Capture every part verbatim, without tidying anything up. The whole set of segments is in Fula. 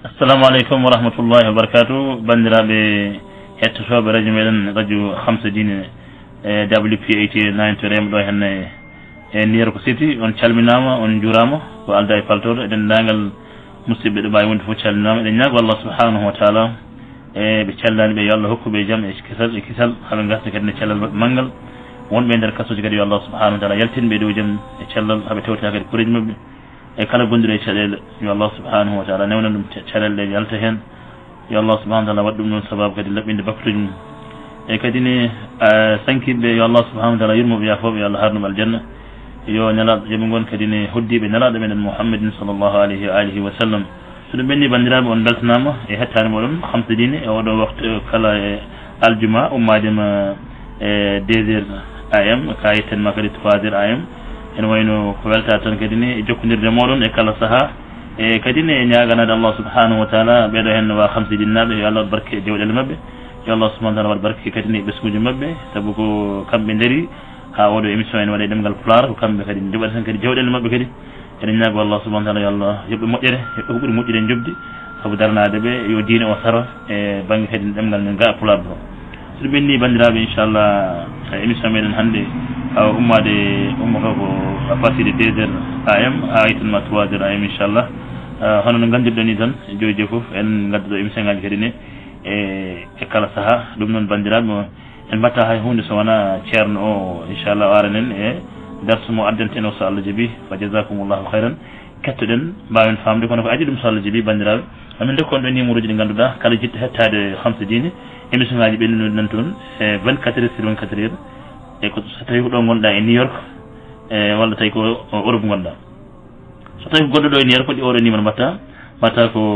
السلام عليكم ورحمة الله وبركاته. بندرا ب هتشوا برج ميلان رجو خمسة دين دبليو بي إيه تي ناين تريم دو هن نيويورك سيتي on calminama on jurama ko alda e paltor eden dangal musibbe do bay wonde fo calminama eden nyago Allah subhanahu wa ta'ala e be cellani be yalla hokku be jam e kisal e kisal habe gasta kadne cellal mangal won be der kasoji kadi Allah subhanahu wa ta'ala yaltin be do jam e cellal habe tewta kadi kurej mabbe e kala gondire cellel yo Allah subhanahu wa ta'ala newna dum cellal le yalta hen yo Allah subhanahu wa ta'ala waddum non sabab kadi labbinde baktuji e kadi ne sankibe yo Allah subhanahu wa ta'ala yurmo be yafobe Allah harnum aljanna yo nalaɗo joɓe gon kadi ne hoddiɓe nalaɗo meɗen mouhammadin sallllahu alayhi wa alihi wa sallam so ɗum ɓenni bandiraɓe on beltanama e hettade moɗon hamsadine e oɗo waktu kala e aljuma ummadema e deux heures am ka yettenma kadi trois heures am ene wayno ko welta tan kadi ne e jokkodirde moɗon e kala saaha e kadi ne ñaganade allah subhanahu wa taala ɓeɗo hen wa hamsidinnaɓe yo allah waɗ barke jewɗele mabɓe yo allah subahana taala waɗ barke kadi ne ɓesguji mabɓe saabu ko kamɓe daari ha oɗo émission en waɗe ɗemgal pulaar ko kamɓe kadi joɓata tan kadi jewɗele mabɓe kadi eɗen ñaago allah subahana taala yo allah yoɓɓe moƴƴere yoɓɓe ko ɓuuri moƴƴude jobdi saabu darnade ɓe yo diine o saro e banggue kadi ɗemgal men ga pulaar ɗo so ɗum ɓenni bandiraɓe inchallah émission meɗen hannde awa ummade ummata ko a partir de deux heures am ha yittanma trois heures am inchallah hono no gandirɗon ni tan joyi joyi foof en gadduɗo émission ngaji kadi ne e kala saaha ɗum noon bandiraɓe en batta hay hunde so wona ceerno o inchallah o aranen e darsu mo addenten o so Allah jaaɓi fa jasakumullahu hayran kettoɗen mbawen famde kono ko adi ɗum so Allah jaaɓi bandiraɓe amin dokkon ɗo numéro ji ɗi ganduɗa kala jiɗɗo hettade hamsa dine émission ngaji ɓennude nan toon e vingt-quatre heures sur vingt-quatre heures e ko so tawi ko ɗo gonɗa e New York e walla tawi ko Europe gonɗa so tawi ko goɗɗo ɗo e New York ɗi oɗo numéro mbatta mbatta ko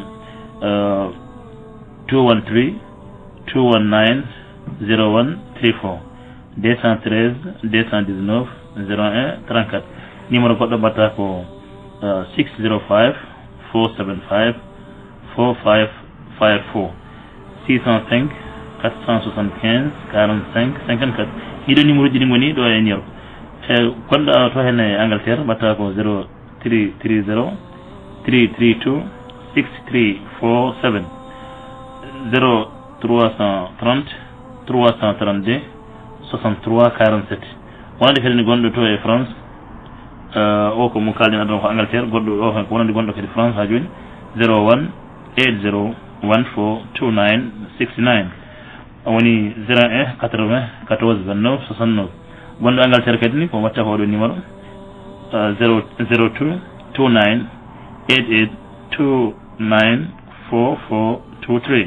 two one three two one nine zero one three four deux cent treize deux cent dix-neuf zéro un trente-quatre numéro goɗɗo mbatta ko six zero five four seven five four five five four six cent cinq quatre cent soixante-quinze quarante-cinq cinquante-quatre ɗiɗo numéro ji ɗi goni ɗo e New York e gonɗo to hen e Angleterre mbatta ko zero three three zero three three two six three four seven zero trois cent trente trois cent trente-deux soixante-trois quarante-sept wonande kadi ne gonɗo to e France o ko mo kalden adon ko Angleterre goɗɗo o ko wonande gonɗo kadi France ha joni zero one eight zero one four two nine six nine woni zero un quatre-vingts quatorze vingt-neuf soixante-neuf gonɗo Angleterre kadi ni ko watta ko oɗo numéro zero zero two two nine eight eight two nine four four two three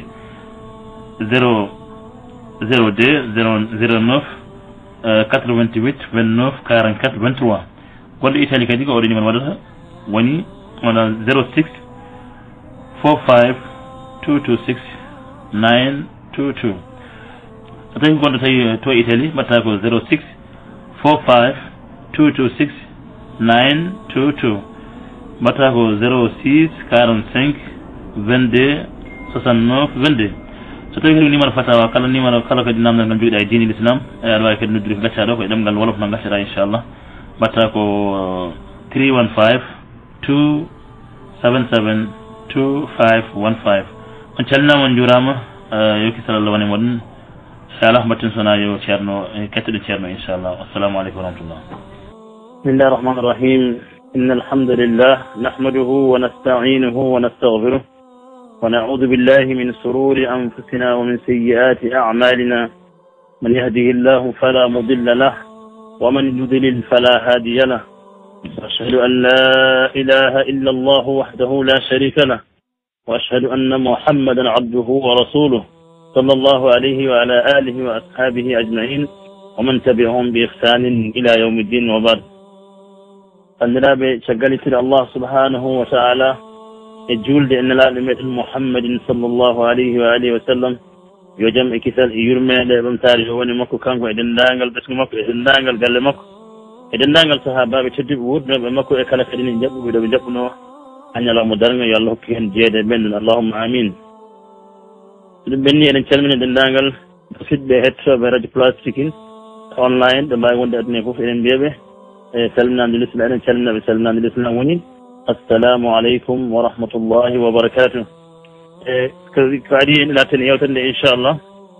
zero zero deux zéro neuf quatre-vingt-huit vingt-neuf quarante-quatre vingt-trois gonɗo Italie kadi ko oɗo numéro waɗata woni wona zero six four five two two six nine two two so tawi gonɗo tawi to Italie mbatta ko zero six four five two two six nine two two mbatta ko zero six quarante-cinq vingt-deux soixante-neuf vingt-deux so tawi kadi numéro fatawa kala numéro kala kadi namdal ngal joguiɗa e diine l'islam e aɗa wawi kadi noddude ko gaccaɗo ko e ɗemgal wolof no gaccaɗa inchallah mbatta ko three one five two seven seven two five one five on calminama on jurama yo kisal Allah wone moɗon so ala mbatten sona yo ceerno kettoɗen ceerno inchallah assalamu aleykum wa rahmatullah bismillahi rahmani rahim inna alhamdulillah nahmaduhu wa nasta'inuhu wa nastaghfiruh ونعوذ بالله من سرور أنفسنا ومن سيئات أعمالنا من يهده الله فلا مضل له ومن يضلل فلا هادي له وأشهد أن لا إله إلا الله وحده لا شريك له وأشهد أن محمدا عبده ورسوله صلى الله عليه وعلى آله وأصحابه أجمعين ومن تبعهم بإحسان إلى يوم الدين وبعد فلنلا بشغلت الله سبحانه وتعالى الجولد أن لا لمثل محمد صلى الله عليه وآله وسلم يجمع كسل يرمى لبمتاري هوني مكو كانكو إذن دانغل بس مكو إذن دانغل قال مكو إذن دانغل صحابة بتجيب ود مكو إكلا كدين جبو بدو بجبنو أن يلا مدرنا يا الله كين جيدا بين اللهم آمين بني أن تلمن إذن دانغل بسيط بهتر برج بلاستيكين أونلاين دماغ وند أدنى كوف إذن بيبه سلمنا عند الإسلام سلمنا بسلمنا عند الإسلام ونين السلام عليكم ورحمة الله وبركاته. كادي لاتن يوتن إن شاء الله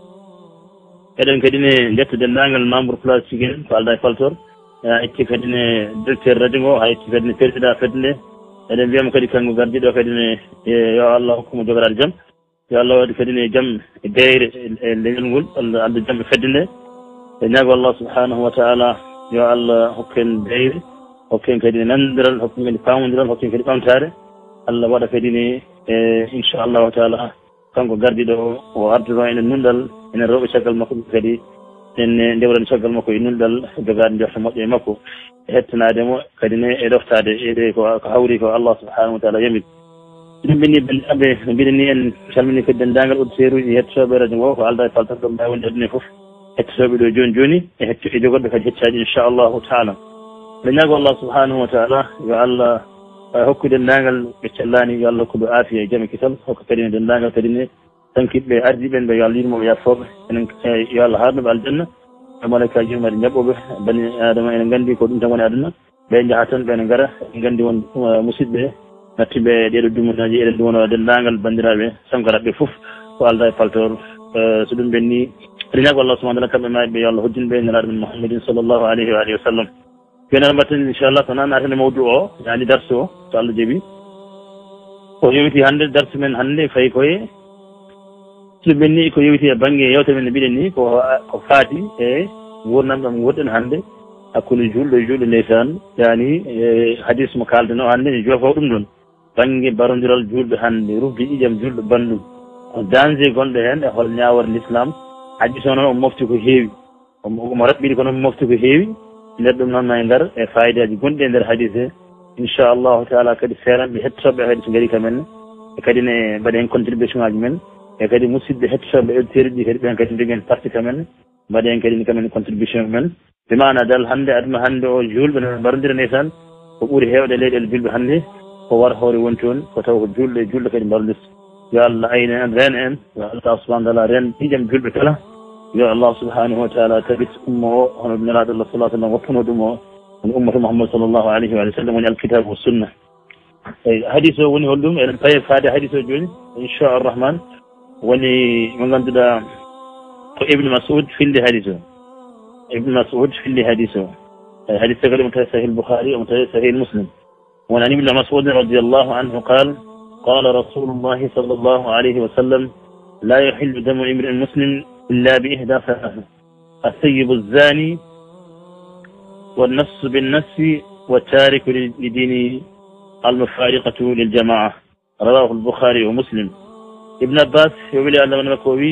إذن كديني جت دندانغال مامبر بلاس سيجن فالدا فالتور إتي كديني دكتور راديو هاي إتي كديني بريسيدا فدني إذن بيام كدي كانغو غاردي دو كديني يا الله حكم جوغرال جام يا الله ودي كديني جام داير لينغول الله جام فدني نياغو الله سبحانه وتعالى يا الله حكم داير حكم كديني نندرال حكم كدي فاوندرال حكم كدي فاونتاري الله ودا كديني إن شاء الله تعالى kanko gardiɗo o arduno ene nundal ene rewɓe caggal makko kadi ene ndewran caggal makko e nundal jogade jorto moƴƴo e makko e hettanademo kadi ne e ɗoftade eɗe ko ko hawri ko Allah subhanahu wa ta'ala yamit ɗum ɓenni bandiraɓe no mbiɗen ni en calmini kadi dendagal auditeur uji hettoɓe radio ngo ko alda e faltat ɗo mbawi wonde aduna foof hettoɓe ɗo joni joni e hetto e jogoɓe kadi heccaji inchallahu taala nde ñaago Allah subhanahu wa ta'ala yo Allah hokku dendagal ɓe cellani yo Allah hokkuɓe aafiya e jaam e kisal hokka kadi ne dendagal kadi ne tankiɓe ardiɓen ɓe yo Allah yirmoɓe yafoɓe enen yo Allah harnoɓe aljanna e malaikaji yirmade jaɓɓoɓe bani adama ene gandi ko ɗum tan woni aduna ɓe jaaha tan ɓene gara en gandi won musidɓe nattiɓe ɗeɗo dumunaji eɗen dumono dendagal bandiraɓe sankaraɓe foof ko alda e faltor so ɗum ɓenni aɗa ñaago Allah subahana taala kamɓe maɓe yo Allah hoddinɓe nelaɗo men Muhammadin sallllahu alayhi wa alihi wa sallam benen mbatten inchallah so nan natene mawdu o yani darse o so Allah jaaɓi ko yewiti hannde darse men hannde fayi koye so ɗum ɓenni ko yewiti e banggue yewtere men no mbiɗen ni ko ko faati e gurdam ɗam gurɗen hannde hakkude julɗo e julɗo ndeysan yani hadis mo kalden o hannde ne jofo ɗum ɗon banggue barodiral julɓe hannde rufde ƴiƴam julɗo banndum ko danger gonɗo hen e hol ñawore l'islam hadis o noon o mofti ko heewi omo raɓɓiɗi ko noon mofti ko heewi nder ɗum noon ma e ngar e fayidaji gonɗi e nder hadis he inchallahu taala kadi seeranɓe hettoɓe kadi so gaari kamen e kadi ne mbaɗi hen contribution ngaji men e kadi musidɓe hettoɓe auditeur ɗi kadi ɓen kadi jogi hen partie kamen mbaɗi hen kadi kamen contribution men ɓe mana dal hannde aduna hannde o julɓe no mbarodira ndeysan ko ɓuuri hewde leyɗele julɓe hannde ko war hoore woni toon ko taw ko julɗo e julɗo kadi mbarodirta yo Allah ayna en rena en yo Allah subahana taala ren ƴiƴam julɓe kala yo Allah subhanahu wa taala tabit umma o hono nelaɗo Allah sallah sallam woppuno ɗum o on ummata Muhammad sallllahu alayhi wa sallam woni alkitabu wa sunna eyi hadis o woni holɗum eɗen paye faade hadis o joni inchallah rahman woni mo ganduɗa ko ibne Mas'ud finde hadis o ibne Mas'ud finde hadis o eyi hadis o kadi omo tawi sahih Bukhari omo tawi sahih Muslim won an ibne Mas'ud radiallahu anhu qal qala rasulullahi sallllahu alayhi wa sallam la yahillu damu imri'in muslim إلا بإحدى ثلاثة الثيب الزاني والنص بالنص والتارك لدين المفارقة للجماعة رواه البخاري ومسلم ابن عباس يقول الله من مكوي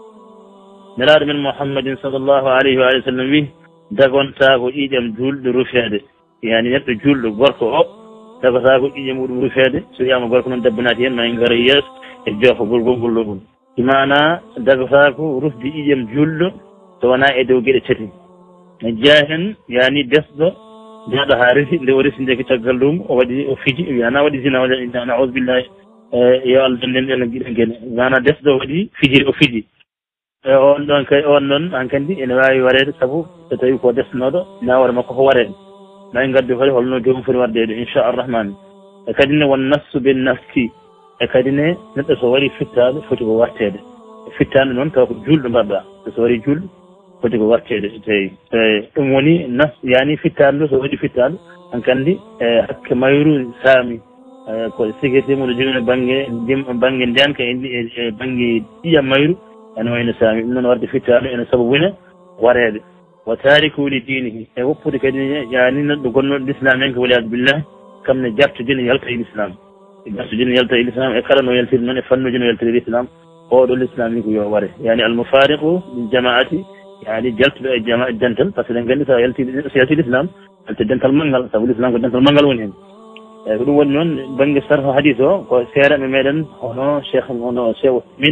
نراد من محمد صلى الله عليه وآله وسلم به دغون تاغو إيجام جولد رفيادة يعني نتو جولد غوركو أو دغو تاغو إيجام رفيادة سيام غوركو من دبناتين ما ينغرياس الجوف غورغو غورغو imana dagataako rufde ƴiƴam julɗo so wona e dow geɗe tati ne jeeya hen yani desɗo neɗɗo ha resi nde o resi nde ko caggal ɗum o waɗi o fiji wiyana waɗi zina waɗa naousu billahi yo Allah denden ɗen guiɗen guene mana desɗo waɗi fijiri o fiji e on ɗon kay on ɗon an kandi ene wawi warede saabu so tawi ko desnoɗo nawore makko ko warede ma en gaddu kadi holno jomum foti wardede inchallah rahman e kadi ne won nassu be nafsi e kadi ne neɗɗo so waɗi fittaɗo foti ko wartede fittade noon taw ko julɗo mbaɗɗa so waɗi julɗo foti ko wartede tawi ɗum woni nas yani fittade ɗo so waɗi fittaɗo han kandi e hakke mayru saami ko sécurité mum no jogino banggue banggue ndenka e banggue ƴiƴam mayru ene wayno saami ɗum noon warde fittaɗo ene saabu wona warede wa tariku li dinihi e woppude kadi yani neɗɗo gonnoɗo l'islam en ko waliyadu billah kam ne jartudine yalta e l'islam gasujino yalta e l'islam e kala no yaltiri noon e fannuji no yaltiri l'islam oɗo l'islam ni ko yo ware yani almufariqu lil jamaati yani jaltuɗo e jama dental par ce que ɗen gandi so yalti so yalti l'islam yalte dental manggal saabu l'islam ko dental manggal woni hen eyyi ko ɗum woni noon banggue sarho hadis o ko seereɓe meɗen hono cheikh hono cheikh min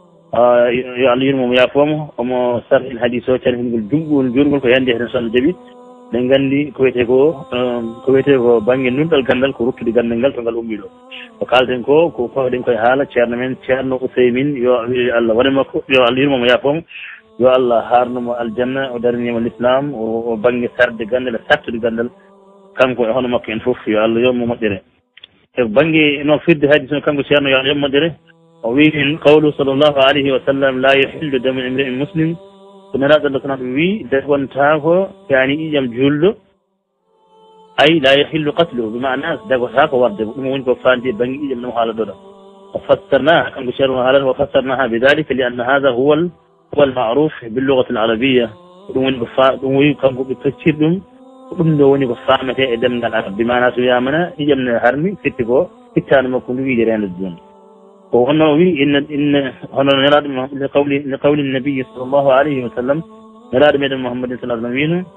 yo Allah yurmomo yafomo omo sarhin hadis o calhingol jumɗugol jurgol ko yande hen so Allah jaaɓi ɗen gandi ko wiyete ko ko wiyete ko banggue nunɗal gandal ko ruttude gandal ngal to ngal ummi ɗo ko kalten ko ko fawɗen koye haala ceerno men ceerno Ouseymin yo Allah waɗa makko yo Allah yurmomo yafomo yo Allah harnumo aljanna o darinimo l'islam o banggue sarde gandal e sattude gandal kanko e hono makko en foof yo Allah yomo moƴƴere e banggue no firde hadis o kanko ceerno yo Allah yomo moƴƴere وين قوله صلى الله عليه وسلم لا يحل دم امرئ مسلم كنا ذلك وي دون تاكو يعني يم جل أي لا يحل قتله بمعنى دعوة تاكو ورد ممكن كفاندي بني يم نوحال دولا وفسرناها كم بشرنا هذا وفسرناها بذلك لأن هذا هو هو المعروف باللغة العربية وين كفا وين كم بتفسير دم دم وين كفا متى دم العرب بمعنى سويامنا يم هرمي كتبو كتان ما كل ويجرين الدين وهنا إن إن هنا نراد لقول لقول النبي صلى الله عليه وسلم نراد من محمد صلى الله عليه وسلم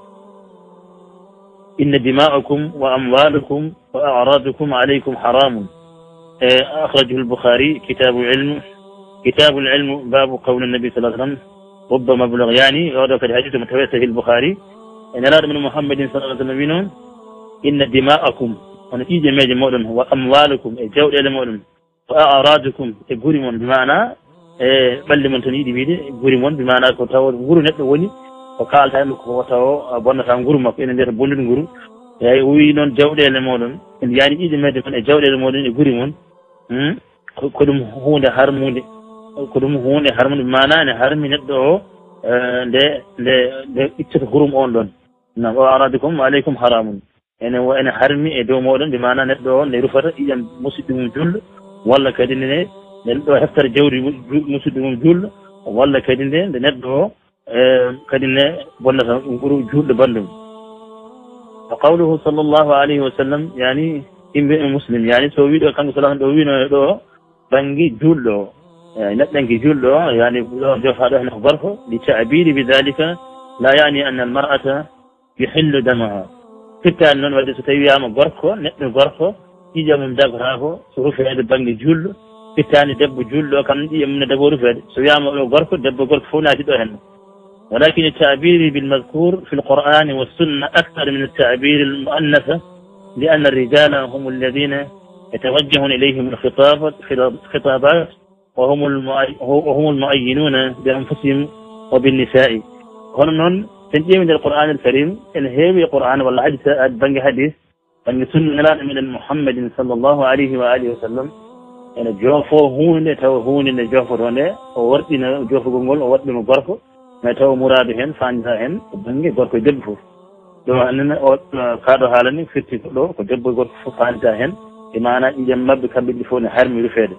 إن دماءكم وأموالكم وأعراضكم عليكم حرام. أخرجه البخاري كتاب العلم كتاب العلم باب قول النبي صلى الله عليه وسلم ربما بلغ يعني وهذا في الحديث متواتر في البخاري نراد من محمد صلى الله عليه وسلم إن دماءكم ونتيجة ما جمعون وأموالكم الجود إلى مولن وأعراضكم غوريمون بمعنى بل من تنيدي بيدي غوريمون بمعنى كتاو غورو نت وني وقال تايم كو تاو بون تام غورو مako ene der bondun غورو yayi wi non jawdele modon en yani ide medde kon e jawdele modon e غوريمون hm ko dum hunde harmunde ko dum hunde harmunde bimana ne harmi neddo o de de de ittata hurum on don na wa aradikum alaykum haramun ene wa ene harmi e dow modon bimana neddo on ne rufata iyam musidum jullo walla kadi ne neɗɗo heftere jawdi musidɗo mum julɗo walla kadi nde nde neɗɗo kadi ne bonnata nguru julɗo bandum wa qawluhu sallllahu alayhi wa sallam yani imɓe muslim yani so wiɗo kanko salah ɗo wino ɗo banggue julɗo o neɗɗanke julɗo o yani ɗo jofaɗo hen ko gorko li ta'biri bi dhalika la yani anna al mar'ata yuhillu damaha fittani noon wadde so tawi wiyama gorko neɗɗo gorko ƴiƴamum dagotako so rufede banggue julɗo fittani debbo julɗo kam ƴiƴamum ne dago rufede so wiyama ɗo gorko debbo gorko fof naati ɗo hen ولكن التعبير بالمذكور في القرآن والسنة أكثر من التعبير المؤنثة لأن الرجال هم الذين يتوجهون إليهم الخطاب الخطابات وهم وهم المؤينون بأنفسهم وبالنساء هنا تنجي من القرآن الكريم إن هي القرآن ولا حديث بنج حديث بنج سنة من محمد صلى الله عليه وآله وسلم يعني جوفو هون تو هون إن جوفو هون ووردنا جوفو جمول ووردنا غرفو ما تو مراد هن فانجا هن بنج غرفو جبفو لو أننا كادو حالني فتي كلو كجبو غرفو فانجا هن بمعنى إذا ما بكمل فون حرم يرفد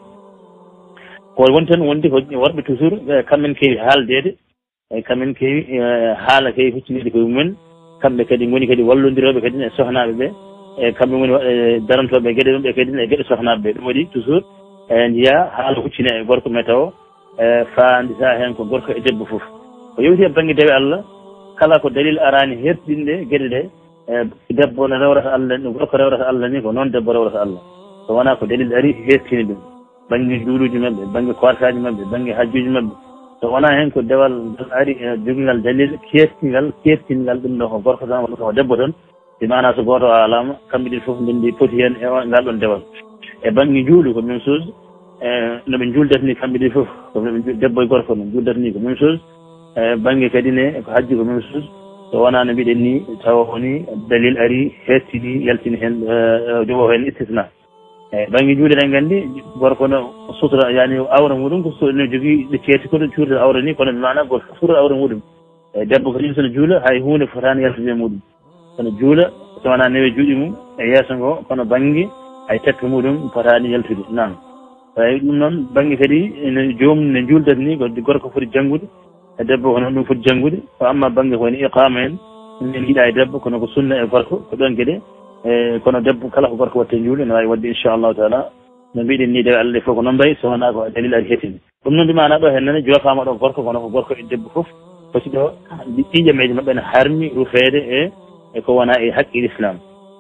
كل وانتن وانتي ورد تزور كمن كي حال ديد كمن كي حال كي فتني دكومن كم بكدي موني كدي والله نديرو بكدي سخنا بي كم موني درم تو بكدي بكدي بكدي سخنا بي مودي تزور نيا حال فتني غوركو متاو فاندي ساهن كو غوركو دebbo fof ko yewti bangi dewe Allah kala ko dalil arani hertinde gede de debbo na rawrata Allah ni gorko rawrata Allah ni ko non debbo rawrata Allah so wana ko dalil ari hertini dum bangi duuluji mabbe bangi kwartaji mabbe bangi hajjuji mabbe so wana hen ko dewal ari jogingal dalil kertingal kertingal dum no ko gorko tan wala ko debbo ton di mana so goto alama kambe di fof ndindi poti hen e ngal don dewal e bangi juulu ko même chose e no be juldatni kambe di fof ko debbo e gorko no juldatni ko même chose e bangi kadi ne ko hajji ko même chose so wana no biiden ni taw woni dalil ari hertini yaltini hen jogo hen istisna e bangi juude den gandi gorko no sutura yani awra mudum ko so no jogi de ceeti ko do cuurde awra ni kono maana go sutura awra mudum e debbo ko ni so juula hay hunde fotani yaltini mudum kono juula so wana newe juudi mum e yeso ngo kono bangi ay tekka mudum fotani yaltude nan ay dum non bangi kadi ne joom ne juuldat ni ko gorko foti jangude e debbo kono dum foti jangude ko amma bangi ko ni iqama en min hida e debbo kono ko sunna e gorko ko don gede e kono debbo kala ko gorko watte juule no way wadde inchallahu taala no mbiɗen ni de Allah fof ko non bay so wona ko dalil ari hetini ɗum noon dimana ɗo hen nane jofama ɗo gorko kono ko gorko e debbo fof foti ɗo ƴiƴe meje mabɓe ne harmi rufede e e ko wona e haqqi l'islam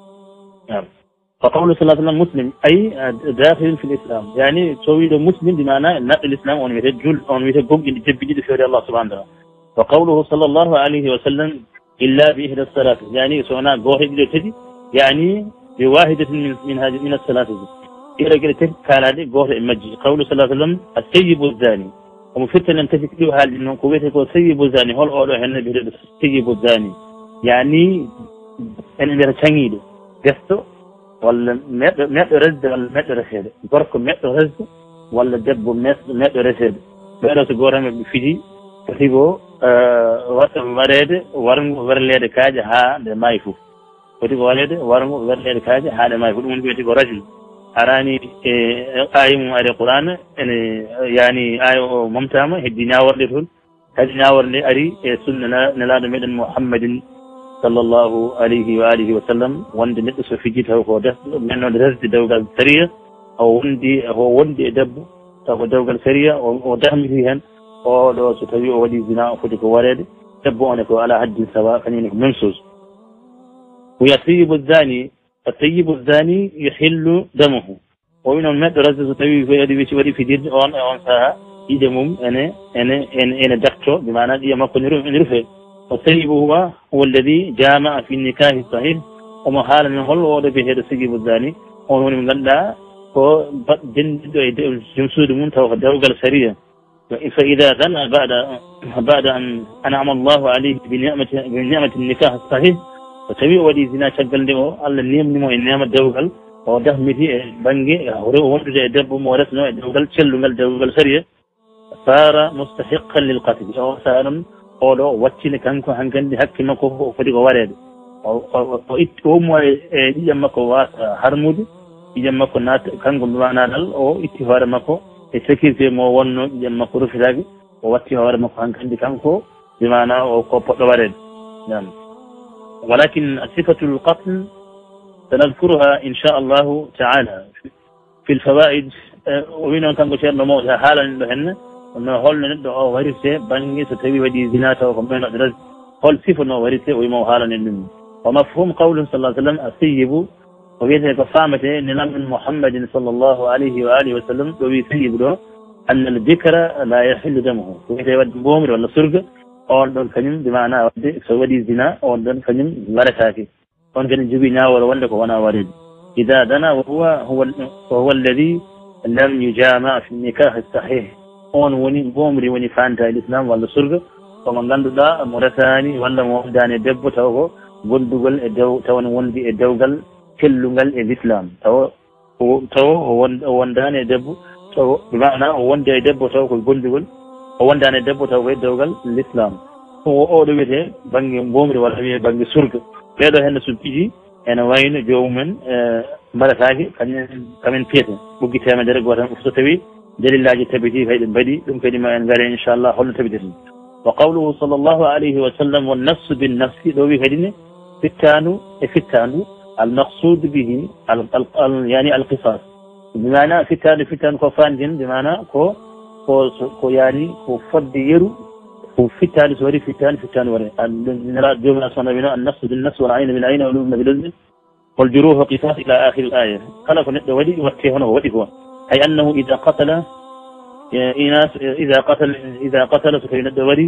fa qawlu sallah sallam muslim ay dakhilin fi l'islam yani so wiɗo muslim dimana naɗɗo l'islam on wiyete jul on wiyete gomɗinde jebbiɗiɗo fewde Allah subhanahu wa taala wa qawluhu sallllahu alayhi wa sallam illa bi ihda salati yani so wona goto ɗiɗo tati يعني بواحدة من من هذه من الثلاثة إلى قلت كان هذه قوة المجد قوله صلى الله عليه وسلم السيب الزاني ومفتن أن تفكروا هذه إنه قوته هو السيب الزاني هو الأولى هنا بيرد السيب الزاني يعني أن إذا تنيد جستو ولا مئة مئة رزق ولا مئة رخير بركم مئة رزق walla debbo neɗɗo resede ɓeɗo so goto maɓɓe fiji foti ko wata waɗede wargo werlede kaaje ha nde maayi fof foti ko waɗede wargo werlede kaaje ha nde maayi fof ɗum woni wiyete ko rajul arani e ayi mum ari qur'ana ene yani ayi o momtama heddi ñaworɗe toon kadi ñaworde ari e sunna nelaɗo meɗen muhammadin sallllahu alayhi wa alihi wa sallam wonde neɗɗo so fiji taw ko mennode resde dewgal sariya o wondi o wondi e debbo taw ko dewgal sariya o dahmiti hen oɗo so tawi o waɗi zina o foti ko waɗede debbo one ko ala haddin sawa kañumne ko même chose wiya tayibu zani tayibu zani yuhillu damuhu o wi noon neɗɗo resde so tawi waɗi wicci waɗi fijirde on e on saaha ƴiƴe mum ene ene ene ene dakto bi mana ƴiƴe makko ene rufe o tayibu huwa huwa alladi jamaa fi nikahi sahih omo haalani hollo oɗo biyeteɗo sayibu zani on woni mo ganduɗa ko dendiɗo e joom suudu mum taw ko dewgal sariya فإذا غنى بعد بعد أن أنعم الله عليه بنعمة بنعمة النكاح الصحيح وتبي ولي زنا شغل دمو الله نيم نيمو النعمة دوغل وده متي بانجي هوري وندو دبو مورث نو دوغل تشلو دوغل سريه صار مستحقا للقتل أو سالم أولو واتشين كانكو هنكندي حكي مكو فدي غوارد أو إت أمو يجمعكو واس هرمود يجمعكو نات كانكو بمعنى أو اتفار مكو e sécurité mo wonno ƴem makko rufitaki o watti hoore makko hankkandi kanko bimana o ko poɗɗo waɗede nam walakin sifatu lqatl sanadkuruha inchallahu taala fi lfawaid o wi noon kanko ceerno mawɗo ha haalani ɗo henne no holno neɗɗo o warirte banggue so tawi waɗi zina taw ko menoɗo res hol sifa no warirte o wima o haalani ɗum wa mafhum qawlum sallah sallam asiyibu o wiyete ko famete nilamen muhammadin sallllahu alayhi wa alihi wa sallam ɗo wi sayibu ɗo anna al bikra la yahillu damuhu ko wiyete wadde mbomri walla surga on ɗon kañum bimana wadde so waɗi zina on ɗon kañum waretake on kadi jogui ñaworo wonde ko wona waɗede ida dana wa huwa huwa alladi lam yujama fi nikah sahih on woni mbomri woni fanta e l'islam walla surga komo ganduɗa mo resani walla mo wondani e debbo taw ko gondugol e dew taw ne wondi e dewgal kellungal e l'islam taw taw o wondani e debbo taw bimana o wondi e debbo taw koye gondugol o wondani e debbo taw koye dewgal l'islam o oɗo wiyete banggue mbomri walla wiye banggue surga ɓeɗo henne so piiji ene wayno jomumen mbaɗatake kañum kamen piyete ɓoggi temedere goto tan so tawi dalillaji tabiti kay ɗe mbaɗi ɗum kadi ma en gaare inchallah holno tabitete wa qawluhu sallllahu alayhi wa sallam wannafsu binnafsi ɗo wi kadi ne fittanu e fittandu المقصود به ال ال يعني القصاص بمعنى فتان فتان كو فاندين بمعنى كو كو كو يعني كو فد يرو كو فتان سوري فتان فتان وري نرى جمله صنع بنا النفس بالنفس والعين بالعين والأذن بالأذن والجروح قصاص الى اخر الايه خلق ند ودي وتي هنا ودي هو اي انه اذا قتل إناس اذا قتل اذا قتل سكين ند ودي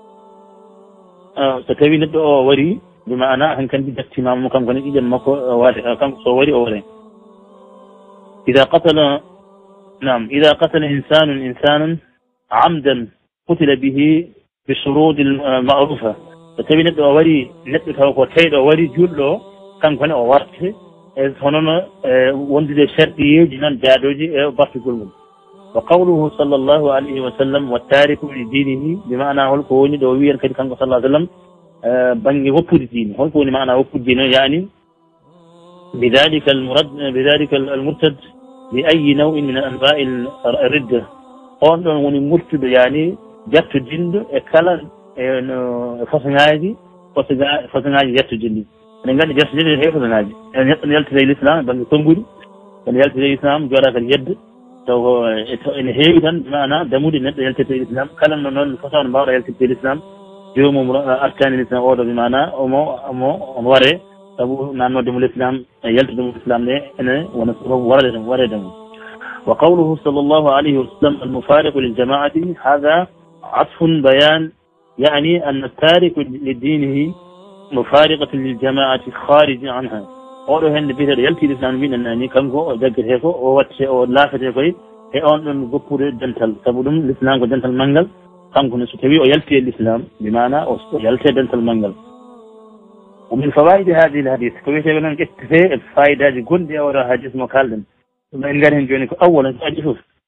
اه سكوي ند وري بمعنى أن كان بدك ما مكان كان يجي مكو واري كان صوري أولين إذا قتل نعم إذا قتل إنسان إنسانا عمدا قتل به بشروط المعروفة فتبي نبدأ أولي نبدأ هو كتير أولي جلو كان كان أوارته هنا وندي الشرطية جنان جادوجي بارك كلهم وقوله صلى الله عليه وسلم والتارك لدينه بمعنى هو الكوني دوير كان كان صلى الله عليه وسلم بني وفود الدين هون كوني معنا وفود الدين يعني بذلك المرد بذلك المرتد بأي نوع من أنواع الردة هون وني مرتد يعني جت الدين كلا فصنعاجي فصنعاجي جت الدين أنا قال جت الدين هي فصنعاجي يعني يلت زي الإسلام بني تنقول يعني يلت زي الإسلام جرى في اليد تو إن هي إذا معنا دمود النت يلت زي الإسلام كلا من الفصان بارا يلت زي الإسلام يوم أركان الإسلام أوضع بمعنى أمو أمو أمواره أبو نانو دم الإسلام يلتزم الإسلام له أنا ونصره ورد ورد وقوله صلى الله عليه وسلم المفارق للجماعة هذا عطف بيان يعني أن التارك لدينه مفارقة للجماعة خارج عنها أوله هن بيتر يلتي الإسلام بين أنني كم هو ذكر هيكو أو واتش أو لا فتيكوي هي أون نقول دنتل تبودم الإسلام ودنتل منجل كم كنا ستوي ويلتي الإسلام بمعنى يلتي دنت المنجل ومن فوائد هذه الحديث كويس يقولون كتفي الفائدة جندي أو حديث مكالم ثم إن قالهم جوني أولا أجفوف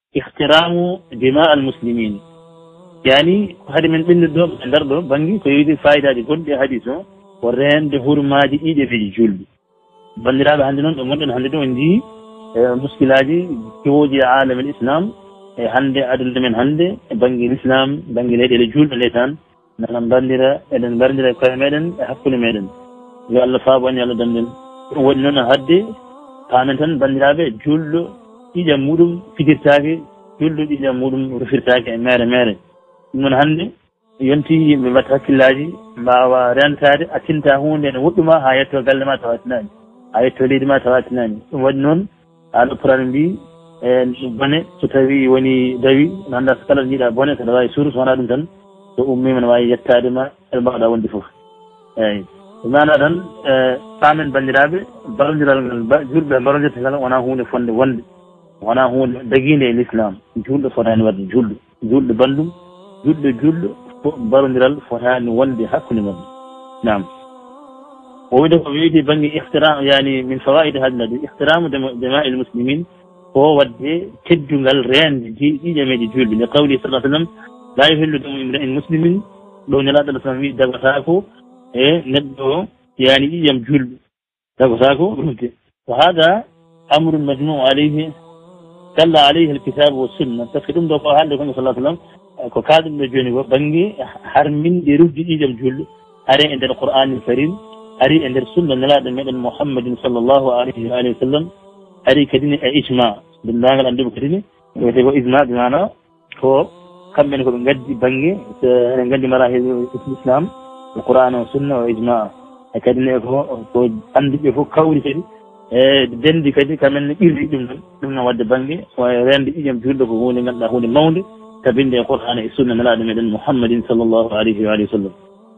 احترام دماء المسلمين يعني هذه من بين الدوم دردو بانغي كو يدي فايدة دي كون دي حديثو ورين دي هرماجي إيدي في جلد بندرابة عندنا مدن عندنا عندي مشكلاتي كوجي عالم الإسلام هندي عدل من هندي بانغي الإسلام بانغي ليدي الجلد ليتان نحن بندرا إذن بندرا كوي ميدن حقل ميدن يا الله فاب وان يا الله دندن وننا هدي كانتن بندرابة جلد إيجا مودم فكرتاكي جلد إيجا مودم رفرتاكي ميري ميري من هندي ينتي بمتحكلاجي باوا رانتاري أتنتا هون لأن ودما هايتو قل ما تواتناني هايتو ليد ما تواتناني ودنون على فران بي بني ستوي وني دوي ناندا سكالا نيدا بني تدواي سورس وانا دنتن تو أمي من واي يتاري ما البعض وندي فوق أي بمعنى دن فامن بندرابي برنجرال جول برنجر تكالا وانا هون فند وند وانا هون دقين الإسلام جول فران ورد جول جول بندم جل جل برندرال فرهان وندي حكل من نعم وإذا ويدي بني احترام يعني من فوائد هذا الذي احترام دماء المسلمين هو ودي تجنال ريان دي دي جميع جل لقوله صلى الله عليه وسلم لا يحل دم امرئ مسلم لو نلا دلسمي دغساكو ايه ندو يعني يم جل دغساكو وهذا امر مجموع عليه دل عليه الكتاب والسنه تفكرون دو قال صلى الله عليه وسلم ko kaadum no joni go bangi har min de ruddi idam jullu ari e nder qur'an al-karim ari e nder sunna nalaado meden muhammadin sallallahu alaihi wa alihi wasallam ari kadini e ijma bindangal andu kadini wete go ijma bi mana ko kambe ko be gaddi bangi en gandi marahil islam qur'an wa sunna wa ijma e kadini ko ko andi be fo kawri kadi e dendi kadi kamen irri dum dum no wadde bangi o rendi idam jullu ko hunde ganda hunde mawde تبين القرآن السنة من الآدم من محمد صلى الله عليه وآله وسلم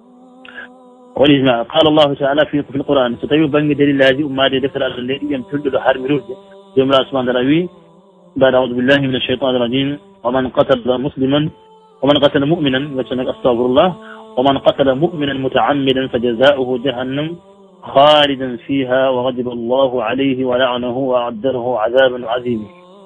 والإجماع قال الله تعالى في في القرآن ستيو بنج دليل هذه وما دي دفر على الليل يمتد له حرم رود يوم لا أسمان دراوي بعد أعوذ بالله من الشيطان الرجيم ومن قتل مسلما ومن قتل مؤمنا وسنك أستغفر الله ومن قتل مؤمنا متعمدا فجزاؤه جهنم خالدا فيها وغضب الله عليه ولعنه وأعد له عذابا عظيما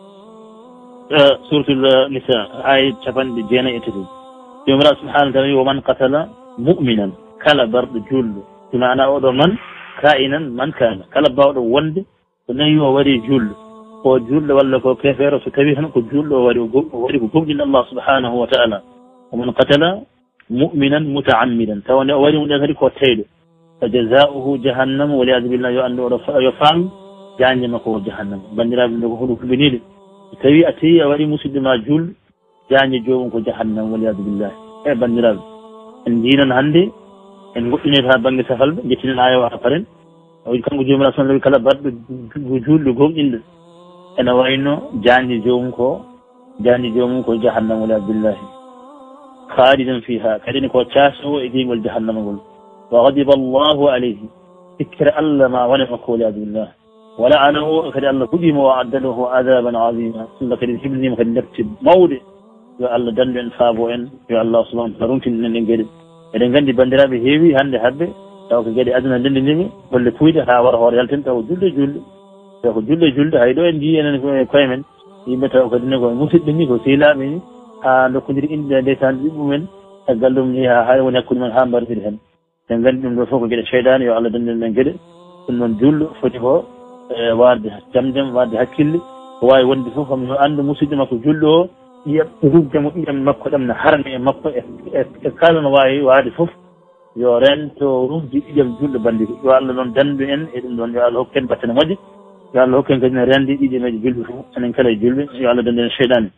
سورة النساء آية شفان بجينا يتدي يوم الله سبحانه وتعالى ومن قتل مؤمنا كلا برد جل بمعنى أوضو من كائنا من كان كلا برد وند ونهي ووري جل وجل ولا كافر فكبير كو جل ووري ووري كوجل الله سبحانه وتعالى ومن قتل مؤمنا متعمدا توني ووري من ذلك وتيل فجزاؤه جهنم والعياذ بالله يفعل يعني ما هو جهنم بندرا بنقول بنيل tawi a tawi a waɗi musidɗo ma jul jañe jomum ko jahannam waliyadu billahi e bandiraɓe en jinan hannde en goɗɗinete ha banggue safalɓe jettinen ayowa ha paren o kanko jomum asman lawi kala baɗɗo julɗo gomɗinɗo ene wayno jañe jomum ko jañe jomum ko jahannam waliyadu billahi khalidan fiha kadine ko casowo e jeyngol jahannama ngol wa ghadiba allahu alayhi sikkere allah ma wone makko waliyadu billah ولعنه كذا الله قديم وأعد له عذابا عظيما ثم كذا حبني مكذا نكتب مودة يا الله دلنا فابوين يا الله سبحانه وتعالى ممكن أن نجد إذا كان دي بندرا بهيوي هند حبة أو كذا أدنى دلنا نجي ولا تويدا هاور هور يالتين تاو جل جل تاو جل جل هايدو إن جي أنا كويمن يبقى تاو كذا نقول مسجد مني كوسيلا مني ها لو كنت إن ديسان بمن أقلهم ليها هاي ونكون من هام برزيلهم إذا كان دي فوق كذا شيطان يا الله دلنا نجد ثم جل فتحه warde jamjam warde hakkille ko wawi wonde fof kam no anda musidɗo makko julɗo o ƴiyam rujjamo ƴiyam makko ɗam ne harne e makko e kala no wawi waade fof yo rento rujji ƴiyam julɗo bandiko yo Allah noon dandu en e ɗum ɗon yo Allah hokken battane moƴƴe yo Allah hokken kadi no rende ƴiƴameji julɓe fof enen kala e julɓe yo Allah dandu en cheyɗani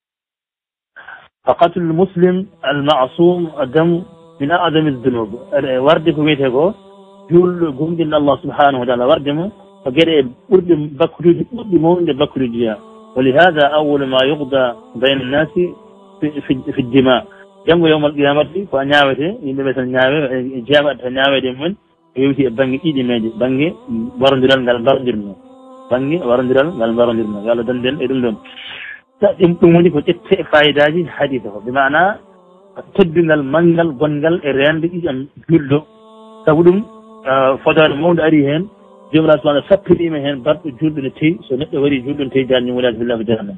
فقتل المسلم المعصوم الدم من أعظم الذنوب warde ko wiyete ko julɗo gumɗinɗo Allah subhanahu wa ta'ala warde mo فقال برد بكرج برد مون بكرجيا ولهذا أول ما يقضى بين الناس في في, في الدماء يوم يوم القيامة فنياوته إذا مثلا نياوه جابت نياوه من يوتي بانجي إيدي ماجي بانجي برندران قال برندرنا بانجي برندران قال برندرنا قال دندن إدلهم تأتي ko tette faydaji hadithu bima'ana teddungal mangal gongal e rende ijam juldo sabudum fodare mawde ari hen jomra subhanahu sappirima hen barɗo julɗo ne tewi so neɗɗo wari julɗo ne tewi jalni wala billahi jahannam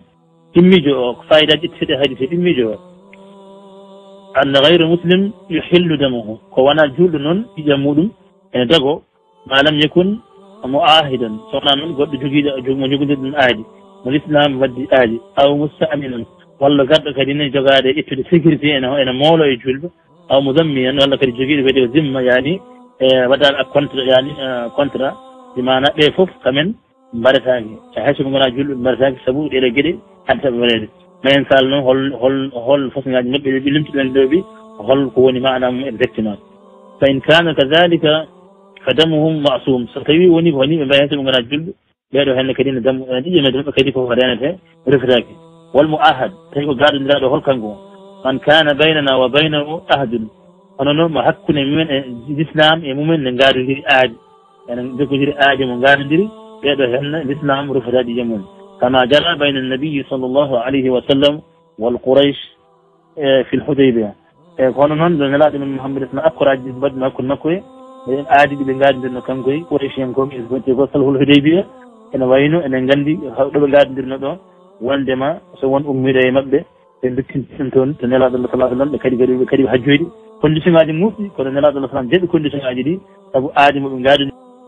تميجو فائدة جت هذه تميجو أن غير مسلم يحل دمه كوانا جول نون يجمودم أن دعو ما لم يكن معاهدا سواء نون قد جوجي جو موجود من عادي والإسلام بدي عادي أو مستأمنا والله قد كدينا جوجاده يتود سكرتي أنا أنا مولا يجول أو مذميا والله كد جوجي بدي ذمة يعني بدل كونترا يعني كونترا بمعنى بيفوف كمان بارساني شهادة مغنا جول بارساني سبوا إلى جدي حتى بولد ما ينسالنا هول هول هول فصلنا نبي بيلم تلندوبي هول كوني معنا إكزاكتنا فإن كان كذلك فدمهم معصوم ستوي وني وني ما ينسى مغنا جول بيرو هن كدين دم دي ما دم كدي فوق هذا رفراك والمؤهد تيجو قاعد نلاد هول كانغو من كان بيننا وبينه أهد أنا نو ما حكنا من الإسلام يمومن نقاد لي آج يعني ذكر آج من قاد لي بيرو هن الإسلام رفراك يمون كما جرى بين النبي صلى الله عليه وسلم والقريش في الحديبية كانوا نند نلاد من محمد اسمه أقرأ جذبت ما كنا كوي آج دي بنقاد لنا كان كوي قريش ينكم يثبت يوصل هو الحديبية أنا وينو أنا عندي هذا بنقاد لنا ده وعندما سوون أمي ده مبدأ تندكين سنتون تنلاد الله صلى الله عليه وسلم كذي كذي كذي بحجوري كل شيء عادي موفي كل نلاد الله صلى الله عليه وسلم جد كل شيء عادي أبو آدم بنقاد.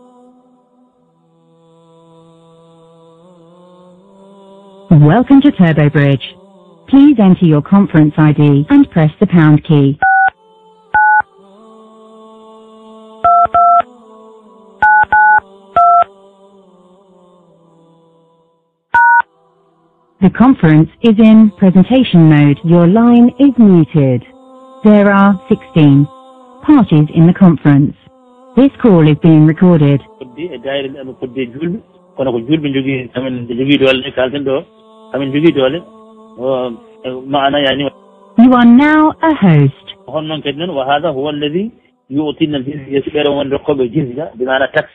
Welcome to Turbo Bridge. Please enter your conference I D and press the pound key. The conference is in presentation mode. Your line is muted. There are sixteen parties in the conference. This call is being recorded. You are now a host. وهذا هو الذي يعطينا الجزية ونرقب الجزية بمعنى تاكس.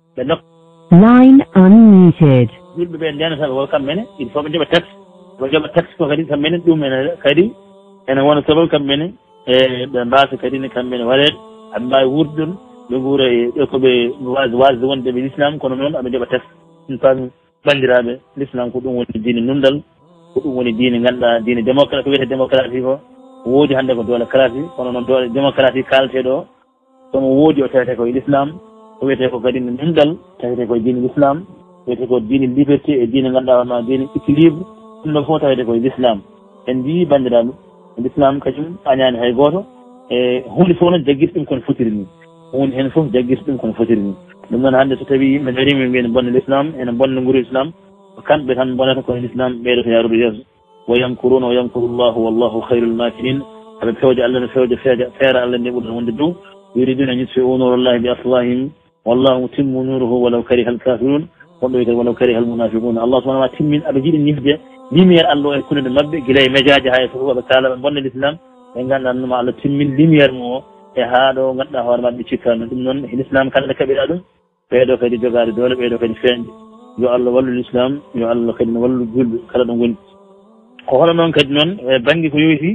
Line unmuted. جول بين ديانا سال وكم منه يفهم جب تاكس وجب تاكس كهدي كم منه دوم منه كهدي أنا وانا سبب كم منه بنباس كهدي نكم منه ولد أما يوردن يقول يكوب واز واز وان ده بالإسلام كونون أما جب تاكس إنسان بندرابه الإسلام كودون وني دين نندل كودون وني دين غندا دين ديمقراطي وده ديمقراطي هو وودي هنده كدولا كراسي كونون دولا ديمقراطي كالته دو ثم وودي وتاته كو الإسلام وده كو كهدي نندل تاته كو دين الإسلام wete ko diine liberté e diine ganduɗa ma diine équilibre ɗum ɗon fof tawete koye l'islam en mbi bandiraɓe l'islam kañum añani hay goto e hunde fof noon jagguirta ɗum kono fotiri ni hunde hen fof jagguirta ɗum kono fotiri ni ɗum noon hannde so tawi yimɓe darima mbiyen bonne l'islam ene bonna nguru islam kamɓe tan bonata koye l'islam ɓeyɗo yarude yeeso wa yamkuruna wa yamkuru llahu wallahu hayrul makirin aɓe fewde allah no fewde feeja feere allah nde ɓurɗo wonde dow yuriduna an yutfi'u nurallahi bi afwahihim wallahu mutimmu nuruhu walaw kariha alkafirun wonɗo wiyete walaw kariha almunafiqun allah subahana wa timmin aɓe jiiɗi nifde lumiére allah o e kunude mabɓe gila e médiaji ha e fof aɓe kaala ɓe bonna l'islam ɓe gandanma allah timmin lumiére mo o e ha ɗo ganduɗa hoore mabɓe cikkano ɗum noon l'islam kala nde kaɓiɗa ɗum ɓeeɗo kadi jogade doole ɓeeɗo kadi feeñde yo allah wallu l'islam yo allah kadi no wallu julɓe kala ɗo goni ko hono noon kadi noon e banggue ko yowiti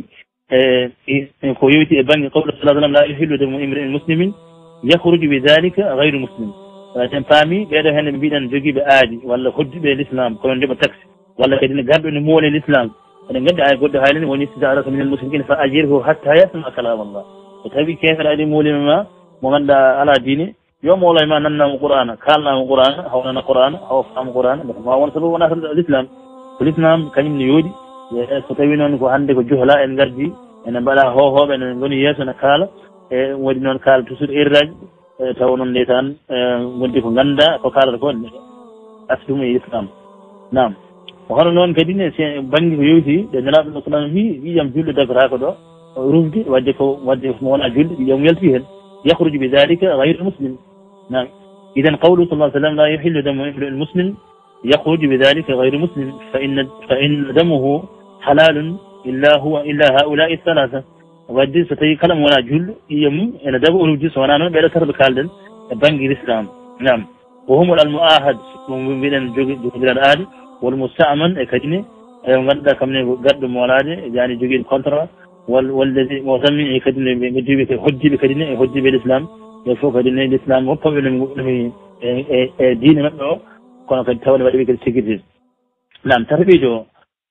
e ko yowiti e banggue qawlu sa sallam la yuhillu damu imri'in muslimin yahruju bi dhalika ghayru muslim ten paami ɓeeɗo henne ɓe mbiɗen jogiiɓe aadi walla hodduɓe l'islam kono ndeɓa taxe walla kadi ne garɗo ne muule l'islam eɗen nganndi ay goɗɗo haylani woni sidaraka min al musrikin fa ajirhu hatta yasma kalam allah so tawi kefeɗa aɗi muulima ma mo ganduɗa ala diine yo mawla ma nannama qur'ana kalnama qur'ana haw nana qur'ana haw faama qur'ana ma won sababu wona tan l'islam ko l'islam kañum ne yoodi so tawi noon ko hannde ko juhla en gardi ene mbaɗa hohoɓe ene ngoni yeeso ne kaala e waɗi noon kaala toujours erraji taw noon ndeytan gondi ko ganda ko kalata ko asdum e islam nam hono noon kadi ne banggue ko yewti ɗe nelaɗo ɗo kono wi wiyam julɗo dagotako ɗo rufde wadde ko wadde mo wona julɗo wiyam welti hen yahruju bi dhalika ghayru muslim nam idan qawlu sallallahu alaihi wasallam la yuhillu damu imri'in muslim yahruju bi dhalika ghayru muslim fa inna fa in damuhu halalun illa huwa illa haula'i thalatha wadde so tawi kala mo wona julɗo iyam mum ene daba o rufdi so wona noon ɓeɗo tata ɓe kalden e banggue l'islam nam wo humol al muahad mo mbiɗen jogi jogodiral aadi wol musta'man e kadi ne e ganduɗa kamne ko garɗo molade yani joguiɗo contrat wal walladi mo tammi e kadi ne ɓe diwi ko hoddiɓe kadi ne e hoddiɓe l'islam e fof kadi ne l'islam hoppaɓe no ɗumi e e diine maɓɓe o kono kadi tawne waɗi ɓe kadi sécurité nam tataɓijo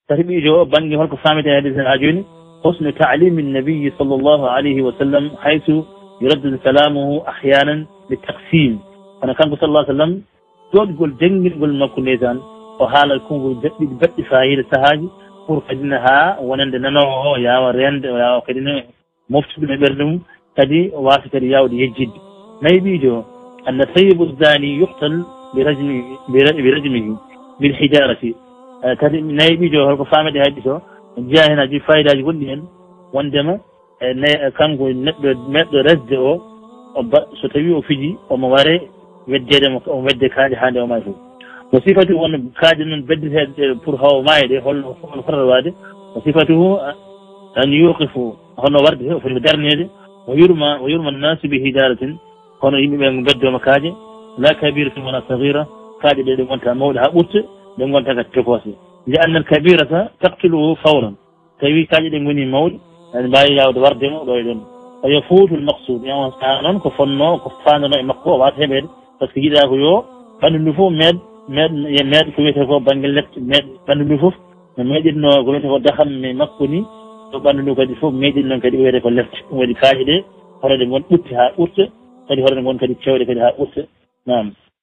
تربي جو بنجي هلك فامت هذه الأجوني حسن تعليم النبي صلى الله عليه وسلم حيث يردد كلامه أحيانا بالتقسيم. أنا كان صلى الله عليه وسلم تقول جنجل قل ما كن نيزان وحال يكون بدء فاعل سهاجي pour kadinaha wonande nanowo yawa rende yawa kadina moftude ɓerdum kadi wasa kadi yawde yejjidde. nayi ɓijo anna sayyibu zani yuqtal birajmi birajmihi bilhijarati. kadi nayi ɓijo holko famede hayɗi to jeeya hen aji fayidaji gonɗi hen wondema nayi kanko neɗɗo meɗɗo resde o so tawi o fiji omo ware weddedemo omo wedde kaaje hande o may fof. وصفته أن كاد من بدل فرها وما يده هل فرد واده. وصفته أن يوقف هل ورده في الدرن يده ويرمى ويرمى الناس بهدارة هل يمين من بدل مكاجة لا كبيرة ولا صغيرة كاد يده وانت مولها أوت لم وانت كتكوسي لأن الكبيرة تقتله فورا كيف كاد يده مني مول يعني باي ياود ورده ويدون ويفوت المقصود يعني كانون كفنو كفانو مقوى واتهبل بس كده هو كان النفوم مد med ye med ko wiyete ko bangel left med bandu fof no medinno ko wiyete ko dakham mi makko ni to bandu kadi fof medin non kadi wiyete ko left wadi kaaji de horode gon butti ha urte kadi horode gon kadi cewde kadi ha urte. nam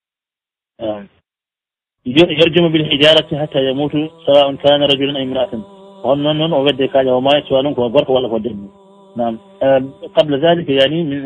يرجم بالحجارة حتى يموت سواء كان رجلا أو امرأة. وهن نون وبدأ كاجا وما يسوالون كو غرق ولا كو دم. نعم. قبل ذلك يعني من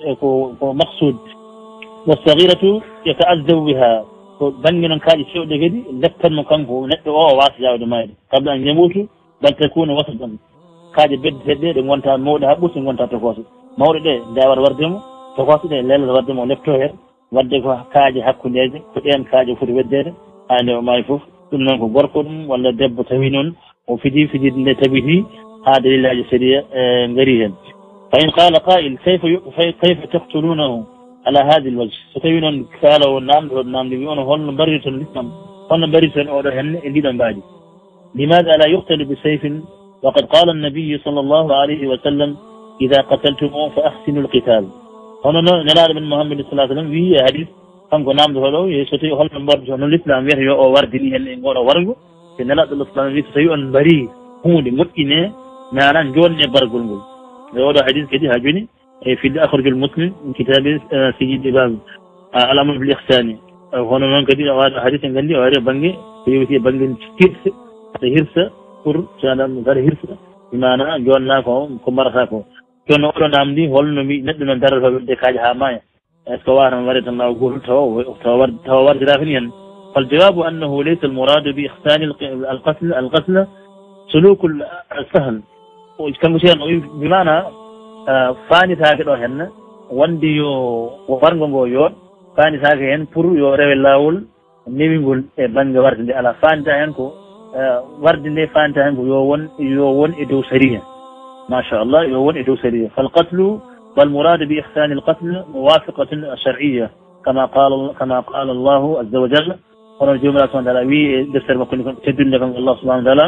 مقصود والصغيرة يتعذب بها. بنجنا كاجي شو دقيقي لكن مكانه نتو أو واس جاو دمائي قبل أن يموتوا بل تكون وسطا كاجي بد هدي دعوانتا مود هبوس دعوانتا تقاسي مورد ده داور وردمو تقاسي ده ليل وردمو لفتو هير وردك كاجي حكو نيزي كتين كاجي فري ودير أنا ما يفوف كلنا كبركم ولا دب تهينون وفدي فدي نتبيه هذا لله جسدية غريزا. فإن قال قائل كيف كيف تقتلونه على هذه الوجه ستبين كالا والنام والنام لبيون هون برية الإسلام هون برية أولهن إليدا بعد. لماذا لا يقتل بسيف وقد قال النبي صلى الله عليه وسلم إذا قتلتموه فأحسنوا القتال. هون نلال من محمد صلى الله عليه وسلم في حديث فانكو نام دهولو يستطيع هون برية هون الإسلام يهي أو وردني هن إنغورا ورغو في نلال الإسلام في سيئون بري هون مكينة ناران جون برغول. هذا حديث كده هجوني في أخرج المسلم من كتاب سيد باب الأمر بالإحسان. هنا من كثير هذا حديث عندي وهذا بنجي في بنجي كيرس هيرس كور شانا مغار هيرس بمعنى جوانا كم كمبار ساكو كنا أول نامدي هول نبي ندنا دار فبد كاج هاماي اسكوار مريت الله يقول تو توار توار جرافين. فالجواب أنه ليس المراد بإحسان القتل القتل سلوك السهل وكم شيء بمعنى fani taake ɗo hen wandi yo wargo ngo yoon fani taake hen pour yo rewe lawol newingol e banggue warde nde ala fanita hen ko warde nde fanita hen ko yo won yo won e dow sariya machallah yo won e dow sariya. falqatlu والمراد بإحسان القتل موافقة شرعية كما قال كما قال الله عز وجل. ونرجو جملة سبحانه وتعالى وي دسر ما كنا تدل لكم الله سبحانه وتعالى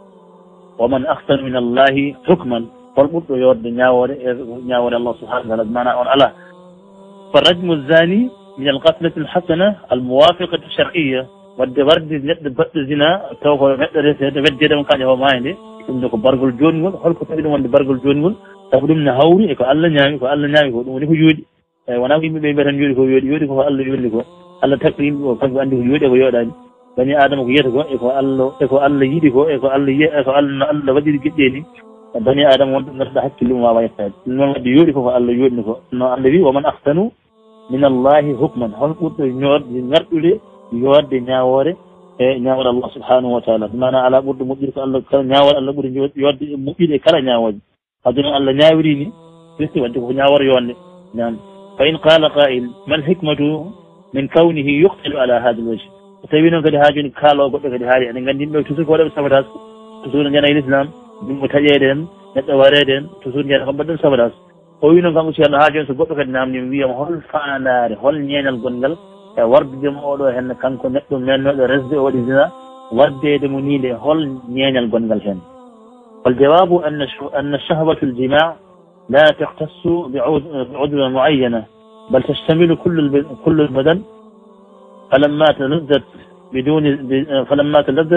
ومن أحسن من الله حكما فالبط يورد نياور نياور الله سبحانه وتعالى بمعنى على. فالرجم الزاني من القتلة الحسنة الموافقة الشرعية ود ورد بد الزنا توفى بدد من كان هو ما عندي عندك برجل جونغول هل كتبين من برجل جونغول تقولون نهوري إكو الله نيامي إكو الله نيامي إكو وني هو يودي وانا في بين بين يودي هو يودي يودي هو الله يودي هو الله تكريم وكان عنده يودي هو يودي بني آدم هو يده هو إكو الله إكو الله يدي هو إكو الله يه إكو الله الله بدي جديني بني آدم وانت نرد حتى اللي ما يفعل إنه يودي هو الله يودي هو إنه الله ومن أحسنوا من الله حكما هل قلت يورد يورد لي يورد نياوري نياور الله سبحانه وتعالى بمعنى على قد مدير الله كلا نياور الله قد يورد مدير كلا نياور هذا الله نياوريني بس وانت نياور يورد. نعم. فإن قال قائل ما الحكمة من كونه يقتل على هذا الوجه تبين قد هاجن قالوا قد قد هاجن يعني قد نبي تسوق ولا بسبراس تسوق جنا الإسلام بمتجدين نتواردين تسوق جنا قبضن سبراس وين كانوا شيئا هاجن سوق قد نام نبي هل فانار هل نين الجنجل ورد جمعوا هن كان كنا من الرزق والإزنا ورد دمنيل هل نين الجنجل هن. والجواب أن أن الشهوة الجماع لا تختص بعضو معينة بل تشتمل كل كل البدن فلما تلذذ بدون فلما تلذذ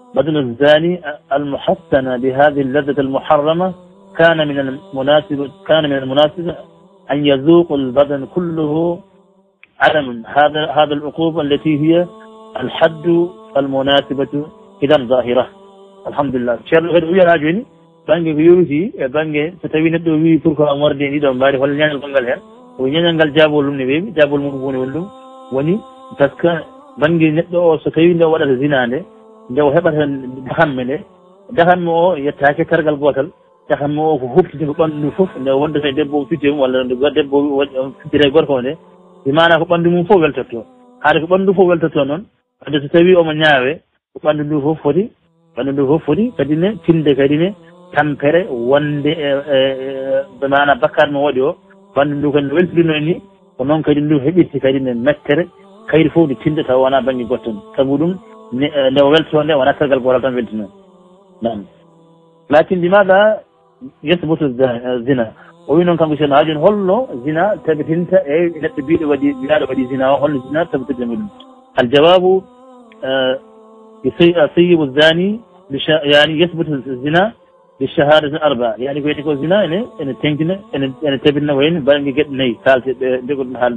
بدن الزاني المحسن بهذه اللذة المحرمة كان من المناسب كان من المناسب أن يذوق البدن كله عدم هذا هذا العقوبة التي هي الحد المناسبة إذا ظاهرة. الحمد لله. شر غير ويا راجوني بانجي يوسي بانجي ستوي ندو وي pour ko amorde ni do mbari hol nyangal bangal hen o nyangal jabol lumni be jabol mum woni wondum woni parce que bangi neddo o so tawi ndo wadata zinande ndew heɓata dahamme dahamme o yettake kargal gotal dahamme o ko huftude ko ɓandu fof nde wondata debbo fittimo walla nde debbo fittire gorko nde mi mana ko ɓandu mum fof weltotto haade ko ɓandu fof weltotto noon ade so tawi omo ñaawe ko ɓandu ndu fof foti ɓandu ndu fof foti kadi ne tinde kadi ne tampere wonde e mana bakkar mo waɗi o ɓandu ndu kadi no weltirino ni ko noon kadi ndu heɓirti kadi ne mettere kayri fof nde tinde taw wona banggue gotton sabu ɗum nde o welto nde wona kargal gotal tan weltino nam lakin limaɗa yesbutu zina o wi noon kanko ceerno haajoni holno zina tabitinta e neɗɗo mbiɗo waɗi mbiyaɗo waɗi zina o holno zina tabitirde muɗum aljawabu يصيب الزاني يعني يثبت الزنا بالشهادة الأربعة يعني كويتي كو زنا إنه إنه تنجنا إنه إنه تبنا وين بانجي قد ني ثالث دقل محل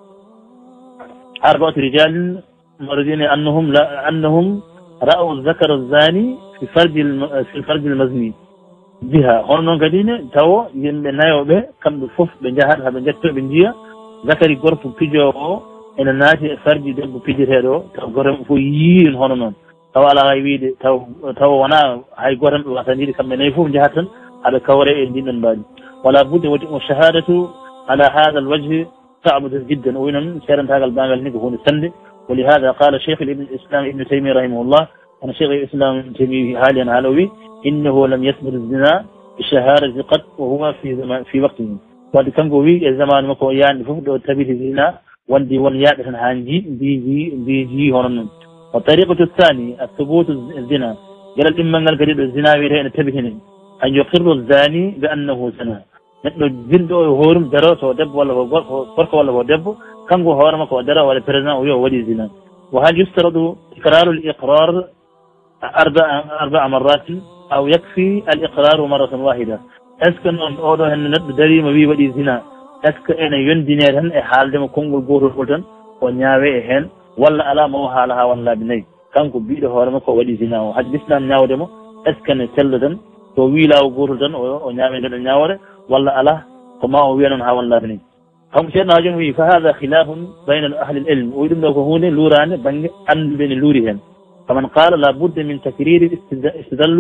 أربعة رجال مرضين أنهم لا أنهم رأوا الذكر الزاني في فرج الم... في الفرج المزني بها هون قدينا تو يمنايو به كم بفوف بنجاهرها بنجتو بنجيا ذكري غرف بيجو إن الناس فرج دب بيجي هذا تو غرف فويين هون نون تو على غيبي تو تو وانا هاي غرف واسنجي كم بنيفوف جهاتن على كورة الدين بعد ولا بد والشهادة على هذا الوجه صعبة جدا وين شارن هذا البانغ نيكو هون السند ولهذا قال شيخ الإسلام ابن تيمية رحمه الله أنا شيخ الإسلام ابن تيمية حاليا علوي إنه لم يثبت الزنا بالشهادة قد وهو في زمان في وقته وقد كان قوي الزمان مكو يعني فقد تبيه الزنا وندي ونيات هانجي بيجي بيجي هون والطريقة الثانية الثبوت الزنا قال الإمام القريب الزنا بيرهن تبهن أن يقر الزاني بأنه زنا نحن جلد هورم درس ودب ولا فرق ولا ودب كم هو هورم كو درا ولا برنا ويو ولي زنا وهل يفترض تكرار الإقرار أربع أربع مرات أو يكفي الإقرار مرة واحدة أسكن أن أوضح أن ند دري ما بي ولي زنا أسكن أن يندينهن حال دم كونغول بورو فلتن ونياويهن ولا على ما حالها ولا بني كم كو بيد هورم كو ولي زنا وحد الإسلام نياو دمو أسكن سلدن تو ويلا وغوردن ونياويهن نياورة ولا على كما هو وينها ولا بني هم شيء ناجم فيه فهذا خلاف بين أهل العلم ويدم له هون لوران بين أن بين لورهم فمن قال لابد من تكرير استدل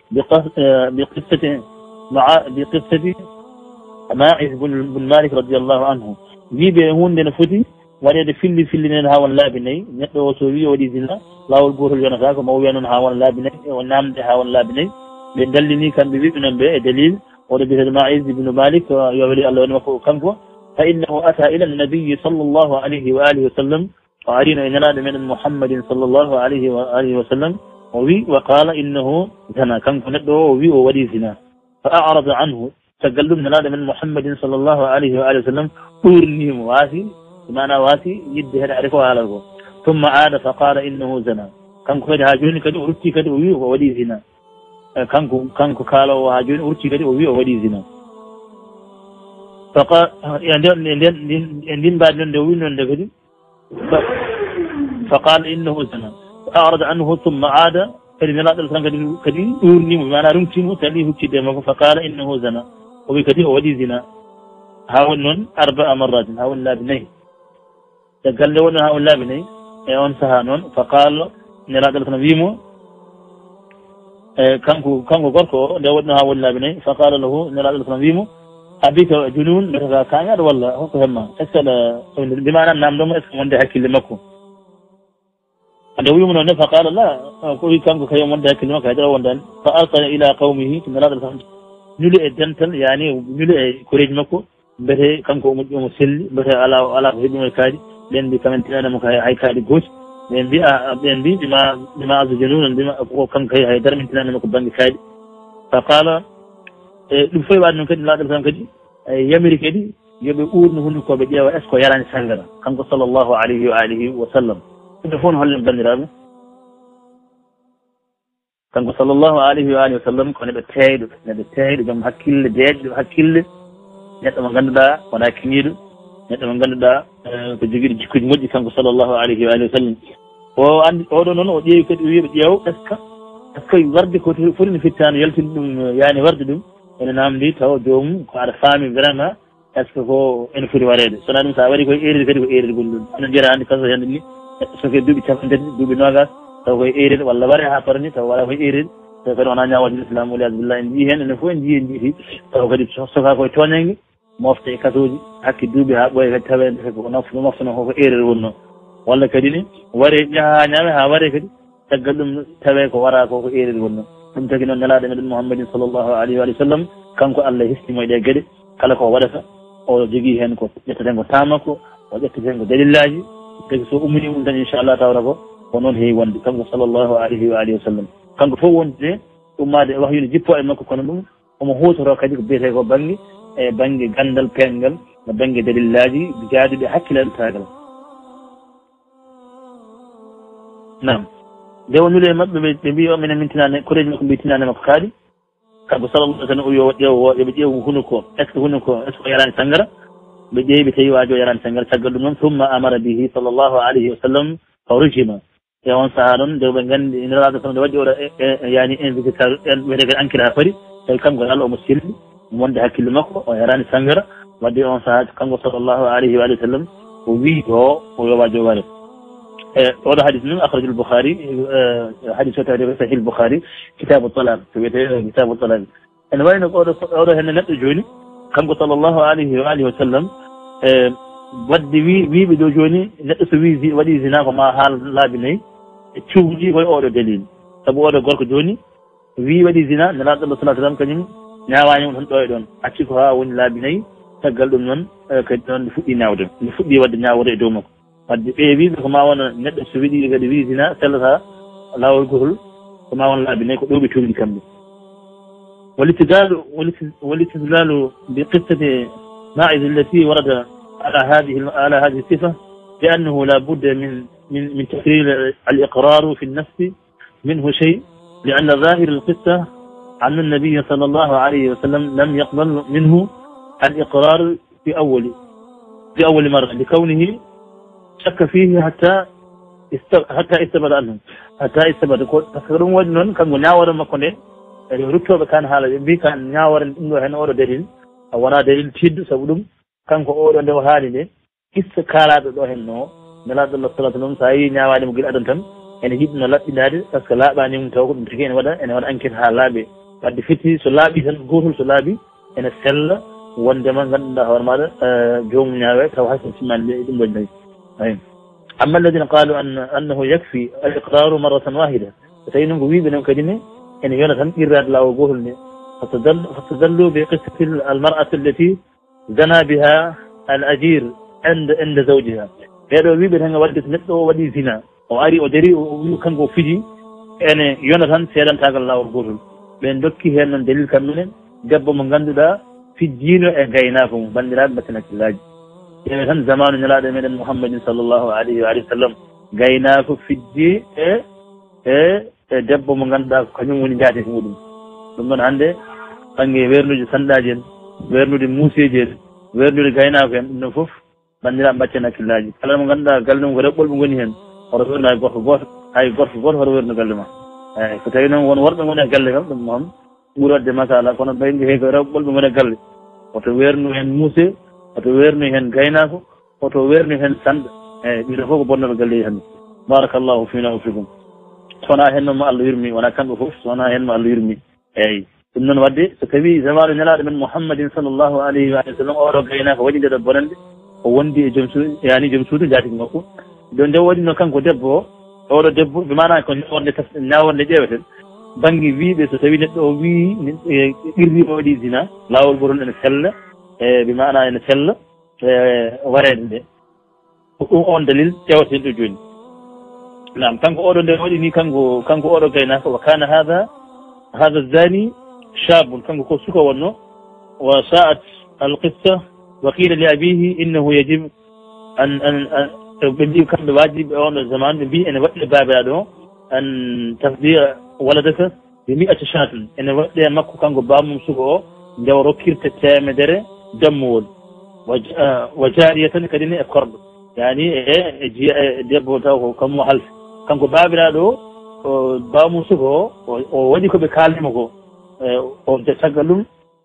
بقصة مع بقصة ماعز بن مالك رضي الله عنه يبي هون لنفتي ولد فيل فيل لنا ولا بني نتلو سوي ودي زنا لا والبور الجنازة ما هو ينها ولا بني ونام ده ولا بني بندلني كان بيبي به دليل ولد ماعز بن مالك يولي الله نفخ كنكو فإنه أتى إلى النبي صلى الله عليه وآله وسلم وعلينا إن نال من محمد صلى الله عليه وآله وسلم ووي وقال إنه زنا كان كندو ووي وولي زنا فأعرض عنه تقلب نال من محمد صلى الله عليه وآله وسلم أورني واسي بمعنى واسي يده نعرفه على الغو ثم عاد فقال إنه زنا كان كد هاجون كد أرتي كد ووي وولي زنا كان كان كالو هاجون أرتي كد ووي وولي زنا فقال يعني بعد ندوين ندكدي فقال إنه زنا فأعرض عنه ثم عاد فلمن هذا الإنسان كدي كدي يورني بمعنى رمتي متليه كده فقال إنه زنا وبكدي ودي زنا هاون أربع مرات هاون لا بني قال له هاون لا بني يوم سهانون فقال نرى هذا الإنسان بيمو كانكو كانكو قركو لودنا هاون لا بني فقال له نرى هذا الإنسان بيمو أبيك جنون لرغا كانير ولا هو فهمه أسأل بمعنى نام دوم أسكن من ده حكي لمكو أدوي من هنا فقال لا كل كان كيوم من ده حكي لمكو هذا وندان فأرسل إلى قومه من هذا الفهم نلي الجنتل يعني نلي كوريج مكو به كان كو مسل به على على هدوم الكادي لين بي كمان تنا مكو هاي كادي غوش لين بي لين بي بما بما أز جنون بما كان كي هاي در من تنا مكو بانك كادي فقال ɗum foy waɗi noon kadi laaɗal tan kadi yamiri kadi yoɓe uurno hundukoɓe ƴeewa est ce que yarani sangara kanko sallllahu alayhi wa alihi wa sallam ɗum fof no hollen bandiraɓe kanko sallllahu alayhi wa alihi wa sallam ko neɗɗo teeyɗo neɗɗo teeyɗo joom hakkille deeƴɗo hakkille neɗɗo mo ngannduɗaa wona kiniiɗo neɗɗo mo ngannduɗaa ko jogiiɗo jikkuji moƴƴi kanko sallllahu alayhi wa alihi wa sallam o anndi oɗo noon o ƴeewi kadi o wiiɓe ƴeew est ce que est ce que warde ko foti no fittaano yaltini ɗum yaani warde ɗum ene naamdi taw joomum ko aɗa faami vraiment est ce que ko ene foti wareede sona ɗum so a waɗi koye eride kadi ko eride gonɗum onon jiyata anndi kanko hannde ni soke duuɓi capantati duuɓi nogas taw koye eride walla ware haa parani taw waɗa koye eride taw kadi wona ñaawade l'islam waliyasu billah en jii heen enen fof en jii en jiiti taw kadi soka koye tooñange mofta e kasuuji hakki duuɓi haa ɓooya kadi tawe defe ko moftano koko eride wonno walla kadi ni ware ƴaha ñaame haa ware kadi caggal ɗum tawe ko wara koko eride wonno ɗum tagi noon nelaaɗo meɗen mouhammadin sallllahu alayhi wa sallam kanko Allah hestimo e ɗe geɗe kala ko waɗata o jogii heen ko ƴetteten ko tamakko o ƴetteten ko dalillaji tagi so ummini mum tan inchallah tawata ko ko noon heewi wonde kanko sallllahu alayhi wa alihi wa sallam kanko fof wonde ummade wahyude jippo e makko kono ɗum omo huutoro kadi ko biyete ko bange e bange gandal pengal no bange dalillaji jaaduɗe hakkilaɗe tagal nam nde wonnude e maɓɓe ɓe mbi o minen min tinane koreji makko mbi tinane makko kaali kanko sallallah alih sallam o yo ƴeew yoɓe ƴeew hunuko est ce que hunuko est ce que o yarani sangara ɓe ƴeewi ɓe tawi waajo o yarani sangara caggal ɗum noon thumma amara bihi sallllahu alayhi wa sallam fa rujima e on saaha ɗon nde ɓe nganndi nelaɗo sallam nde waɗi oɗo yani invité wiyete kadi enquête ha paari tawi kanko allah omo selli wonde hakkille makko o yarani sangara wadde on saaha kanko sallllahu alayhi wa sallam o wii o o yo waajo ware e oɗo hadis noon akhrajul boukhari hadis o tawde sahih boukhari kitabu talaq to wiyete kitabu talaq ene wayno oɗo oɗo henne neɗɗo jooni kanko sallllahu alayhi wa alihi wa sallam e wadde wi wiiɓe ɗo jooni neɗɗo so wi waɗi zina ko ma haal laabi nayyi e cuuɗi koye oɗo dalil sabu oɗo gorko jooni wi waɗi zina nelaɗo allah salah sallam kañum ñawanimo tan ɗo e ɗon acci ko ha woni laabi nayyi caggal ɗum noon kadi ɗon nde fuɗɗi ñawde nde fuɗɗi wadde ñawore e dow makko wadde ɓe wiɓe ko ma wona neɗɗo so wiɗi kadi wi zina sellata lawol gotol ko ma wona laabi nayyi ko ɗo ɓe tumdi kamɓe والاتدلال والاتدلال بقصة ماعز التي ورد على هذه على هذه الصفة لأنه لا بد من من من تقرير الإقرار في النفس منه شيء لأن ظاهر القصة أن النبي صلى الله عليه وسلم لم يقبل منه الإقرار في أول في أول مرة لكونه شك فيه حتى حتى استبعد عنه حتى استبعد تذكرون وجنون كان ناور ما كونه ruttoɓe kan haala ɓe mbi kan ñawore ɗum ɗo hen oɗo dalil a wona dalil tiddu saabu ɗum kanko oɗo nde o haali nde issa kaalaɗo ɗo hen no nelaɗo allah salah sallam sa yi ñawaɗimo guila adon tan ene yiɗno laɓɓinade par ce que laaɓanimum taw ko ɗum tigi ene waɗa ene waɗa enquête ha laaɓe wadde fitti so laaɓi tan gotol so laaɓi ene sella wondema ganduɗa hoore maɗa jomum ñaawe taw hayso simmani ɗum ɗon nayi ayi amma alladina qalu an annahu yakfi al iqraru marratan wahida so tawi noon ko wiɓe noon kadi ne إن يوناثان إيراد لا وجوهني فتدل فتدلوا بقصة المرأة التي زنى بها الأجير عند عند زوجها. هذا ويبي هنا ودت نتو ودي زنا وأري ودري وكان جو فيجي إن يوناثان سيران تاعل لا وجوه. بين دوكي هنا دليل كاملين جاب من عند دا في الدين إجايناكم بندرات بتنا كلاج. يعني هن زمان نلاد من محمد صلى الله عليه وسلم جايناكم في الدين إيه إيه e debbo mo ganduɗa kañum woni jaati ko muɗum ɗum ɗon hannde ɓangge wernude sanɗaji en wernude muuseji en wernude gaynako en ɗum ɗon foof bandiraɓe mbaccen hakkillaji kala mo ganduɗa galle mum ko reɓɓol ɓe goni hen oto wernu hay gorko goto hay gorko goto hoto wernu galle ma eyyi so tawi noon won worɓe goni e galle kam ɗum moom ɓuuri wadde masala kono ɓayde hey ko reɓɓol ɓe goni e galle oto wernu hen muuse oto wernu hen gaynako oto wernu hen sanɗa eyyi ɓiɗo fof ko bonnoɓe galleji hannde barakallahu fina wa fikum sona hen noon mo Allah yurmi wona kamɓe fof sona hen mo Allah yurmi eyyi ɗum noon wadde so tawi zamanu nelaɗo men mouhammadin sallllahu alayhi wa sallam oɗo gaynako waɗi nde ɗo bonande o wondi e joom suudu yani joom suudu jatigi makko do nde waɗino kanko debbo o oɗo debbo ɓe mana ko ñaworde ñaworde ƴeweten banggue wiiɓe so tawi neɗɗo o wi ɓirrima waɗi zina lawol gotol ene sella e ɓe mana ene sella e warede nde ɗum on dalil ƴeweten ɗo joni نعم كان أورو ده ودي كان كان أورو كينا وكان هذا هذا الزاني شاب كان كوسكو ونو وساءت القصة وقيل لأبيه إنه يجب أن أن بدي كان واجب أول الزمان بي أن وقت باب هذا أن تفضي ولدك بمئة شاة إن وقت مكو كان قبام مسوقه جو ركير تتام درة دمول وجارية كدني أقرب يعني إيه جي دبوا تاو كم محل كان قبام برادو بام مسوقه وودي كو بكلمه أو تسجلهم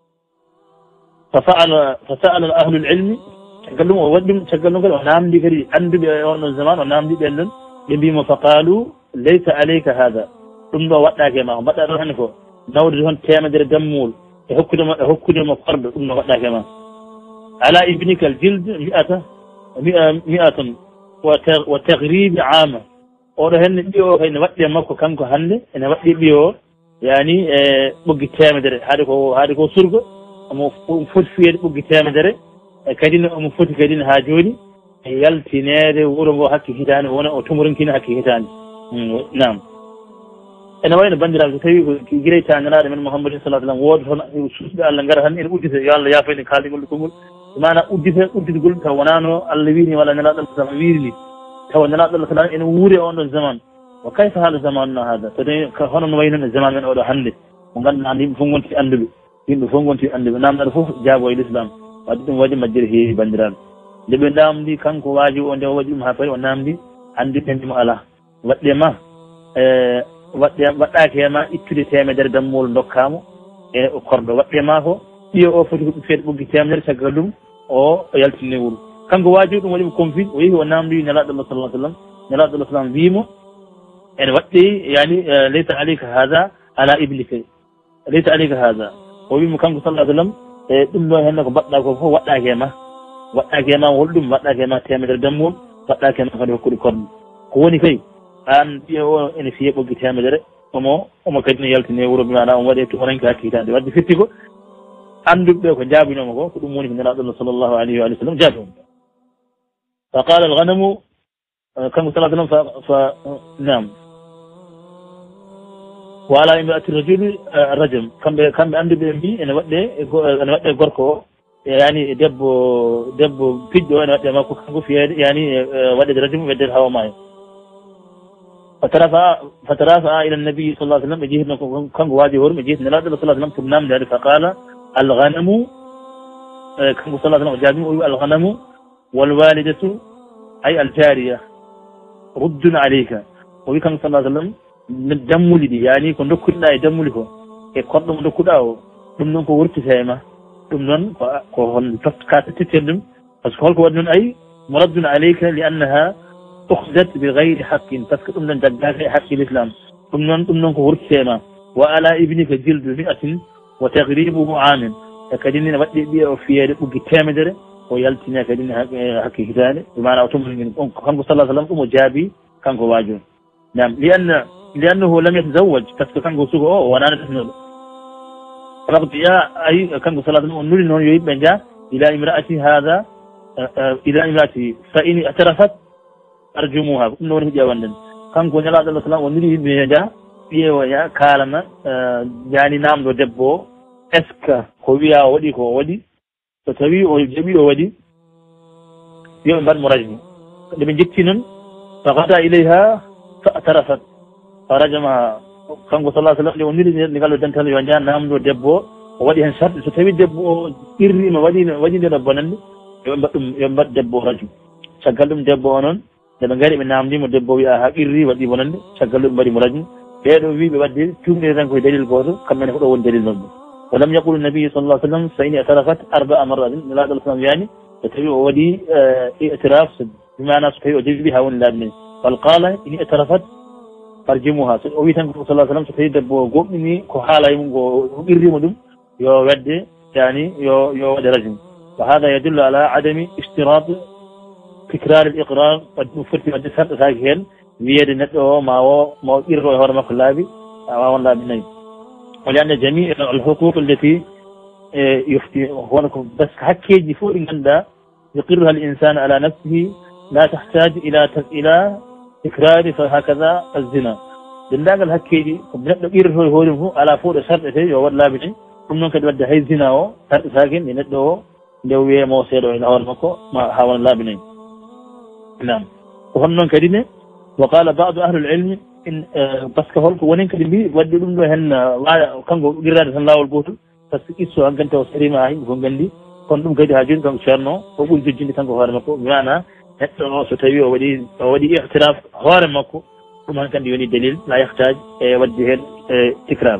فسأل فسأل أهل العلم تكلم وودم تكلم قال ونام دي كري عند بيون الزمان ونام دي بينن يبيم فقالوا ليس عليك هذا ثم ودا كما بدا رهن كو نود هون تيمدر دمول هكذا هكذا مقرب ثم ودا كما على ابنك الجلد مئة مئة وتغريب عام ورهن بيو هين ودي مكو كانكو هند ان ودي بيو يعني بوغي تيمدر هادي كو هادي كو سورغو mo foti fiyede ɓuggi temedere kadi no omo foti kadi no ha joni yaltinede wuuro ngo hakke hitande wona o tumorinkino hakke hitande nam ene wayno bandiraɓe so tawi ko guiray taniraɗo men mouhammadin salah sallam wooda toon suusɓe Allah gara tan ene uddita yo Allah yaafayde kaaldigol kongol mana uddita udditagol taw wonano Allah wirini walla nelaɗo Allah sallam wirini taw nelaɗo Allah sallam ene wuuri on ɗon zaman wa kayfa haala zamanuna hada so tawi hono no wayi noon e zaman men oɗo hannde mo ganduɗa yimɓe fof gonti anduɓe yimɓe fof gonti anduɓe namɗaɗo fof jaabo e l'islam wadde ɗum waɗi majjere heewi bandiraɓe nde ɓe namdi kanko waaji o nde o waɗi ɗum ha paari o namdi andi pendimo ala waɗɗema e waɗɗe waɗɗaki hema ittude temedere dammol dokkamo e korɗo waɗɗema ko ɓiyo o foti ko feeɗe ɓoggi temedere caggal ɗum o yaltinne wuuro kanko waaji ɗum waɗimo confi o yeehi o namdi nelaɗo Allah sallallahu alaihi wasallam nelaɗo Allah sallam wiimo ene waɗɗi yani laysa alayka hada ala iblika laysa alayka hada o wiimo kanko sallallahu alaihi wasallam e ɗum ɗo henne ko mbaɗɗa ko fof waɗɗaki e ma waɗɗaki e ma holɗum waɗɗaki e ma temedere dammol waɗɗaki e ma kadi hokkude korɗo ko woni kay an ɓiyo o ene fiye ɓoggi temedere omo omo kadi ne yaltine wuuro mi maɗa omo waɗe tumaranke hakke hitande wadde fitti ko anduɓe ɓe ko jaabinoma ko ko ɗum woni ko nelaɗo Allah sallllahu alayhi wa sallam jaabimo fa qala alghanamu kanko sallah sallam fa fa nam wala imraati rajuli rajam kamɓe kamɓe anduɓe mbi ene waɗɗe ene waɗɗe gorko o yani debbo debbo piƴƴo ene waɗɗe makko kanko fiyede yani waɗede rajum weddede hawa maayo فترفع فترافع الى النبي صلى الله عليه وسلم يجينا كان واجي ور يجي النبي صلى الله عليه وسلم فنام ذلك فقال الغنم كان صلى الله عليه وسلم جابوا الغنم والوالدة اي الجارية رد عليك وي كان صلى الله عليه وسلم ندمولي دي يعني كون دكنا يدمولي كو e kodɗum dokkuɗa o ɗum noon ko wurtitema ɗum noon ko hon katatittir ɗum par ce que holko waɗi noon ay muraddun alayka li annaha أخذت بغير حق فاسكت أمنا جدّاك حق الإسلام أمنا أمنا كهورك سيما وعلى ابنك جلد مئة وتغريبه عام كدين نبدأ بيه في يد وقتامدر ويلتنا كدين حق كتاني بمعنى أتمنى كان صلى الله عليه وسلم أم جابي كان واجب نعم لأن لأنه لم يتزوج فاسكت كان سوق أو وأنا نتسنل ربط يا أي كان صلى الله عليه وسلم نريد أن يجيب من جاء إلى امرأتي هذا إلى امرأتي فإن اعترفت arjumuha ɗum ɗo woni ko ƴewanden kanko nelaɗo Allah sallam o niri yimɓe ja ƴeewoya kalana jani namdo debbo o est ce que ko wiya o waɗi ko o waɗi so tawi o jaɓi o waɗi yoɓe mbaɗmo rajmu nde ɓe jetti noon fa gada ilayha fa atarafat fa rajamaha kanko sallah sallam nde o niri ndigal ɗo dental yo ja namdo debbo o waɗi hen sarɗe so tawi debbo o irrima waɗi waɗi nde ɗo bonande yoɓe mbaɗ ɗum yoɓe mbaɗ debbo o rajmu caggal ɗum debbo o noon nde ɓe ngari ɓe namdimo debbo wiya ha qirri waɗi bonande caggal ɗum mbaɗimo rajmu ɓeɗo wi ɓe wadde tumɗe tan koye dalil goto kamɓene ko ɗo woni dalil noon wa lam yaqulu nabiyu sallah sallam fa in i'tarafat arbaa marratin nelaɗo Allah sallam wiyani so tawi o waɗi i'tiraf bimana so tawi o jaɓiɓi ha woni laabi nayi bal qala in i'tarafat farjimuha so o wi tan ko sallah sallam so tawi debbo goɓɗini ko haala mum ko qirrimo ɗum yo wedde yani yo yo waɗe rajmu wa hada yadullu ala adami ishtirat تكرار الإقرار قد فرت قد سرت ساكين ويد نتو ما هو ما يرو هو ما كلابي أو ولا بني ولأن جميع الحقوق التي يفتي هونكم بس حكي جفور عند يقرها الإنسان على نفسه لا تحتاج إلى إلى تكرار فهكذا الزنا لذلك الحكي دي بنبدأ يرو هو على فوق سرت شيء ولا بني ثم كده بده هي الزنا هو سرت ساكين نتو دوي ما سيرو إلى هون مكو ما هون لا بني نعم وهن كريمة وقال بعض أهل العلم in parce que holko wonen kadi mbi wadde ɗum ɗo hen wawa kanko guirrade tan lawol gotol par ce que isso hankkante o sarima ha yimɓe fof gandi kono ɗum kadi ha joni kanko ceerno o ɓuuri jojjinde kanko hoore makko wimana neɗɗo o so tawi o waɗi o waɗi ihtiraf hoore makko ɗum hankkandi woni dalil la yahtaj e wadde hen tikrar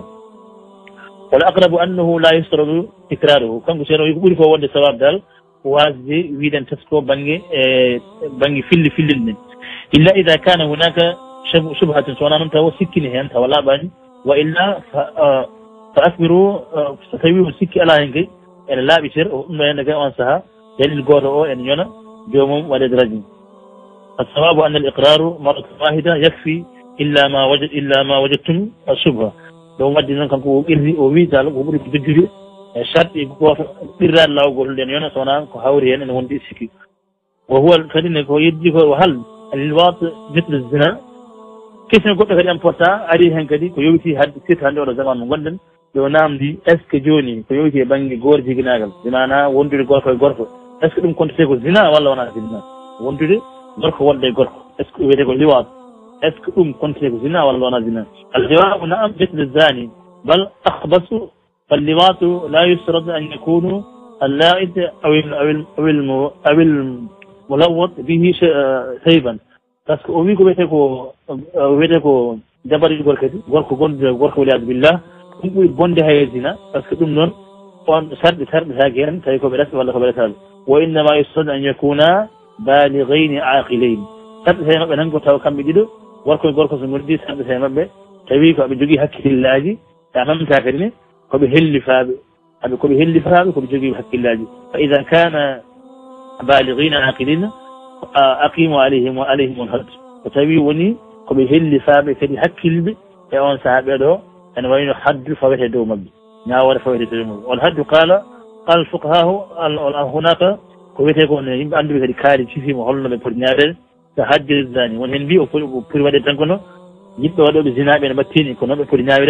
wal aqrabu annahu la yustaradu tikraruhu kanko ceerno wi ko ɓuuri ko wonde sawab dal wasde wiiden tesko banggue e banggue filli fillil ɗen illa ida kana hunaka shubhatun so wona noon taw sikkini hen tawa laaɓani wa illa fa akbiru so tawi o sikki ala hen kay ene laaɓitir o ɗumno hende kay on saaha dalil goto o ene ñona jomum waɗede rajim الصواب أن الإقرار مرة واحدة يكفي إلا ما وجد إلا ما وجدتم الشبهة لو ودي نان كانكو إري أو وي دال ko ɓuri ko joggude e charte goto ɓirraɗe lawgol nden yona sowona ko hawri hen ene wondi sikki wa huwa kadi ne ko yeddi ko hal alwat mithlu zina question goɗɗo kadi important ari hen kadi ko yowiti hadde surtout hande oɗo zaman mo gonɗen yo namdi est ce que joni ko yowiti e banggue goor jiguinagal bimana wondude gorko e gorko est ce que ɗum comptete ko zina walla wona zina wondude gorko wonde e gorko est ce que wiyete ko liwat est ce que ɗum comptete ko zina walla wona zina aljawabu naam mithlu zani bal akhbasu فاللواط لا يشترط أن يكون اللاعب أو ال أو ال أو الملوط به شيبا باسكو أو ويكو بيتكو بيتكو جبري غوركتي غوركو غوند غوركو والعياذ بالله كوي بوندي هاي زينا باسكو دوم نون اون شرط شرط هاجين تايكو بلاس ولا خبرتال وإنما يشترط أن يكونا بالغين عاقلين شرط هي مبه نانغو تاو كامبي ديدو غوركو غوركو سو مردي شرط هي مبه تاوي كو ابي جوغي حكيلاجي تمام تاكرني كوبي هلي فابي أبي كوبي هلي فابي كوبي جوجي بحق الله فإذا كان بالغين عاقلين أقيموا عليهم وعليهم الحد وتبي وني كوبي هلي فابي كدي حق البي يوم صاحب دو أنا وين حد فويته دو مبي ناور فويته دو مبي والحد قال قال الفقهاء هناك كوبي تكون يمكن عنده كدي كاري شيء محلنا بفرنيار تحد الزاني ونهن بي وكل وكل واحد تنقله يبقى واحد بزنا بين بتيني كنا بفرنيار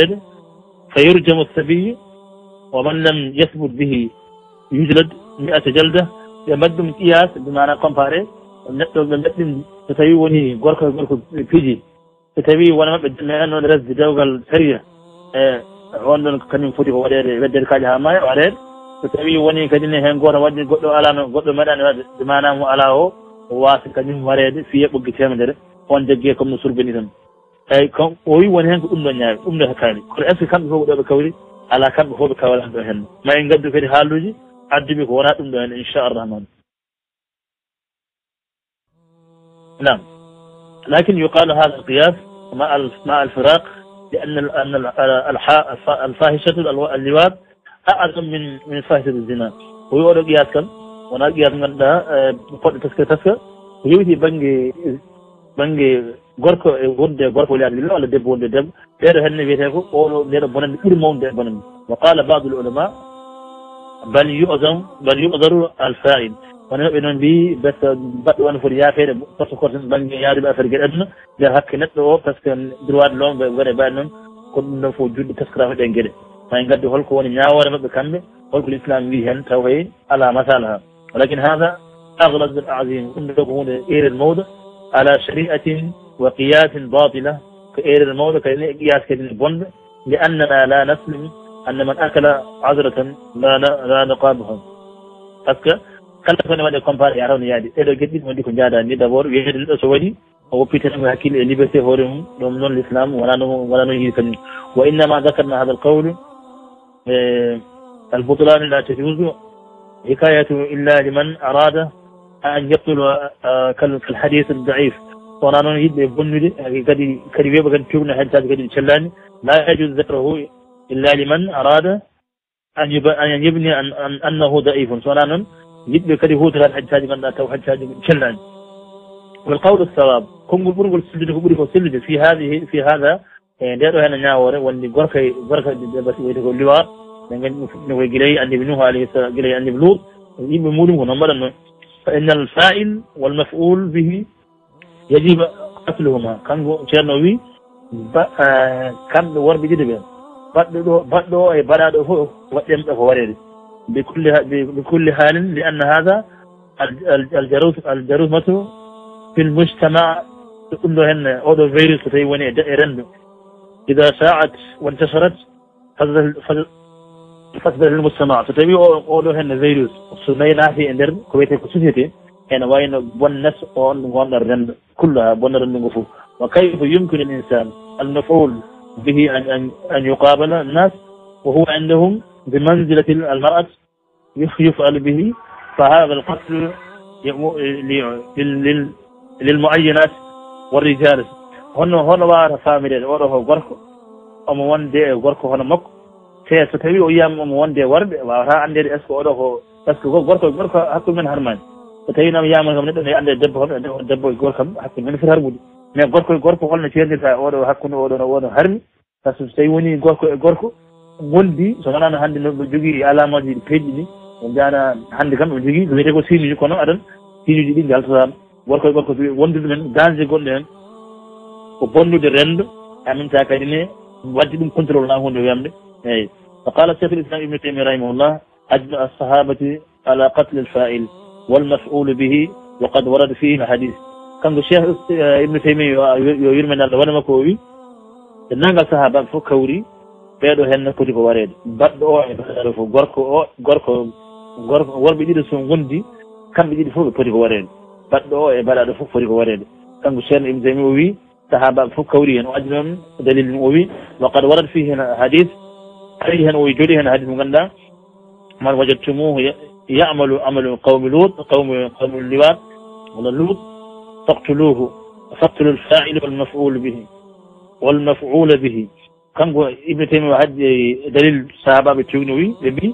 فيرجم السبي ومن لم يثبت به يجلد مئة جلدة يمد من قياس بمعنى كومباري نتو بمدن تتوي وني غوركو غوركو بيجي تتوي وانا بدنا انو درس دوغال سريه ا وندن كاني فوتي ودير ودير كاجا ما ودير تتوي وني كدين هن غورا ودي غودو alano goddo medani wadde bimana mu alawo waasi kanyum warede fiye buggi temedere on jagge comme no surbeni tan ay ko o wi woni hen ko ɗum ɗo ñaawi ɗum ɗo hakkani kono est ce que kamɓe fof ɗo ɓe kawri ala kamɓe fof ɓe kawran ɗo hen ma en gaddu kadi haaluji adduɓe ko wona ɗum ɗo hen inchallah نعم لكن يقال هذا القياس مع مع الفراق لأن أن الفاحشة اللواط أعظم من من فاحشة الزنا ويقول قياس كم ونا قياس من ده قد تسكت تسكت ويجي بنجي بنجي gorko e wonde gorko wali Allah wala debbo wonde debbo beedo henne wiete ko o nedo bonan ɓuri mawde bonan wa qala ba'd al ulama bal yu'zam bal yu'zaru al fa'il wana be non bi bes baddo won foti yaafede porto ko tan bangi yaade affaire gede aduna de hakke neddo o parce que droit de l'homme gode ba non ko dum fo juddi taskara de gede may gaddi holko woni nyaawore mabbe kambe holko l'islam wi hen taw hay ala masalaha ولكن هذا اغلظ العظيم انه هو اير الموضع على شريعه وقياس باطلة كإير الموضة كقياس كدين البند لأننا لا نسلم أن من أكل عذرة لا لا نقابها أذكر كلا كنا ما نكمل يارون يادي إذا جديد ما ديكون جادا ني دبور يهد الأسودي أو بيتر من هكيل ليبسي هورم ضمن الإسلام ولا نو ولا نو يكن وإنما ذكرنا هذا القول البطلان لا تجوز حكاية إلا لمن أراد أن يقتل كالحديث الضعيف ونحن يد بنودي كدي كدي بيبقى كان تيونا حتى كدي تشلاني لا يجوز ذكره إلا لمن أراد أن أن يبني أن أن أنه ضعيف ونحن يد كدي هو ترى حتى كان أو حتى تشلاني والقول الصواب كم بقول سلد بقول سلد في هذه في هذا ديرو هنا ناور وندي غركي غركي بس ويدو لوا نغن نوي جلي أن يبنوه عليه جلي أن يبلوغ يبني مولم ونمرنا فإن الفاعل والمفعول به يجب قتلهما كان تشيرنوي كان ور بيجي بي بدو بدو اي برادو هو ودم دفو وريد بكل بكل حال لان هذا الجروث الجروثمة في المجتمع ɗum ɗo hen oɗo virus so tawi woni e renndo ida sa'at wantasarat fasdat almujtama so tawi oɗo hen virus so nayi naati e nder ko wiyete ko société ene wayno bonnet on gonɗo renndo kullaha bonna renndo ngo fof wa kayfa yumkinu l insan almaf'ul bihi an yuqabala annas wa huwa indahum bimanzilati almar'at yuf'al bihi فهذا القتل للمعينات والرجال هون هون وار فاميلي وره غوركو omo wonde gorko hono makko te so tawi o yiyama omo wonde warde wawata andede est ce que oɗo ko est ce que gorko gorko hakkude men harmani so tawi nam yiyama kam neɗɗo ne ande debbo hono debbo e gorko kam hakkude men foti harmude mais gorko e gorko holno ceerdirta oɗo hakkude oɗo no oɗo harmi par ce que so tawi woni gorko e gorko gondi so wonano hannde no jogui alamaji ɗi peƴƴi ɗi o jana hannde kam ɓe jogui ko wiyete ko signe kono aɗan signe ji ɗi galtatama gorko e gorko wondude men danger gonɗo hen ko bonnude rendo en même temps kadi ne wadde ɗum contrôle na hunde wiyamde eyyi fa qala cheikh l'islam ibnu taymiyya rahimahullah ajma as-sahabati ala qatl al-fa'il wal maf'ul bihi wa qad warada fihi al-hadith kanko cheikh ibnu taymiyya yo yurmen Allah waɗa makko o wi e nangal sahaba fof kawri ɓeeɗo hen poti ko wareede baɗɗo o e baɗɗo fof gorko o gorko gorko worɓe ɗiɗo so gondi kamɓe ɗiɗi fof ɓe poti ko wareede baɗɗo o e baɗaɗo fof poti ko wareede kanko cheikh ibnu taymiyya o wi sahaba fof kawri hen o addi noon dalil mum o wi wa qad warad fihi hen hadith ari hen o wi jooɗi hen hadith mo ganduɗa man wajadtumuhu ya'malu amalu qawmi lut qawmi qawmi liwat wala lut faqtuluhu faqtulu al-fa'il wal maf'ul bihi wal maf'ul bihi kanko ibnu taymiyya haddi dalil sahaba ɓe cogni o wi ɓe mbi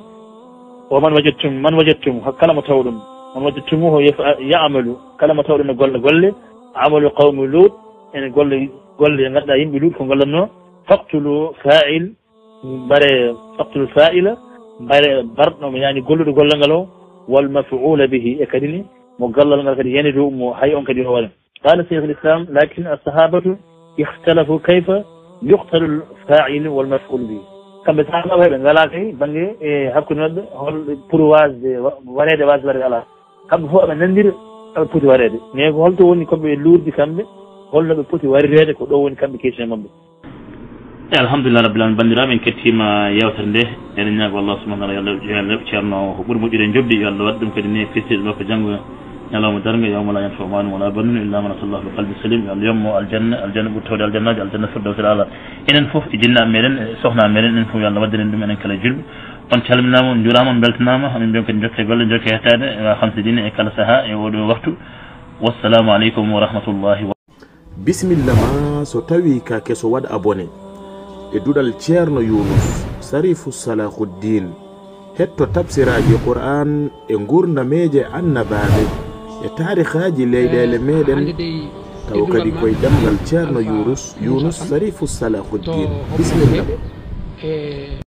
o man wajadtum man wajadtum kala mo tawɗum man wajadtumuhu ya'malu kala mo tawɗum no golle golle amalu qawmi lut ene golle golle ganduɗa yimɓe luut ko gollatno faqtulu fa'il mbare faqtulu fa'ila mbare barɗo mo yani golluɗo gollal ngal o wal maf'ula bihi e kadi ni mo gollal ngal kadi yani dow mo hay on kadi o waɗa qala cheikh l'islam lakin as-sahabatu ikhtalafu kayfa yuqtalu al-fa'il wal maf'ul bihi kamɓe sahaba ɓe ngala kay banggue e hakkude maɓɓe hol pour wasde waɗede wasde waɗede ala kamɓe fof ɓe nandira aɓe poti waɗede mais ko holto woni koɓe luurdi kamɓe holno ɓe poti warirede ko ɗo woni kamɓe question mabɓe alhamdulillah rabbil alamin bandiraɓe en kettima yewtere nde eɗen ñaago Allah subhanahu wa ta'ala yo ceerno ko ɓuuri moƴƴude jobdi yo Allah waɗ ɗum kadi ne firtiɗo ɗo ko janggo ñalawma darga yawma la yanfa'u malun wala banun illa man atallahu bi qalbi salim yo Allah yommo aljanna aljanna ɓurtode aljannaji aljanna firdawsil ala enen foof e jinnaɓe meɗen e sohnaɓe meɗen enen foof yo Allah waddenen ɗum enen kala julɓe on calminama on jurama on beltanama hamin mbiyon kadi jokke golle jokke hettade wa hamsa dine e kala saaha e oɗo waktu wassalamu aleykum wa rahmatullahi wa bisimilla ma so tawi ka keso waɗ abonné e duɗal ceerno Yunus Sarifu Salahuddin hetto tafsiraji Qur'an e gurnameje annabaɓe e tarihaji leyɗele meɗen taw kadi koye ɗemgal ceerno Yunus Yunus Sarifu Salahuddin bisimilla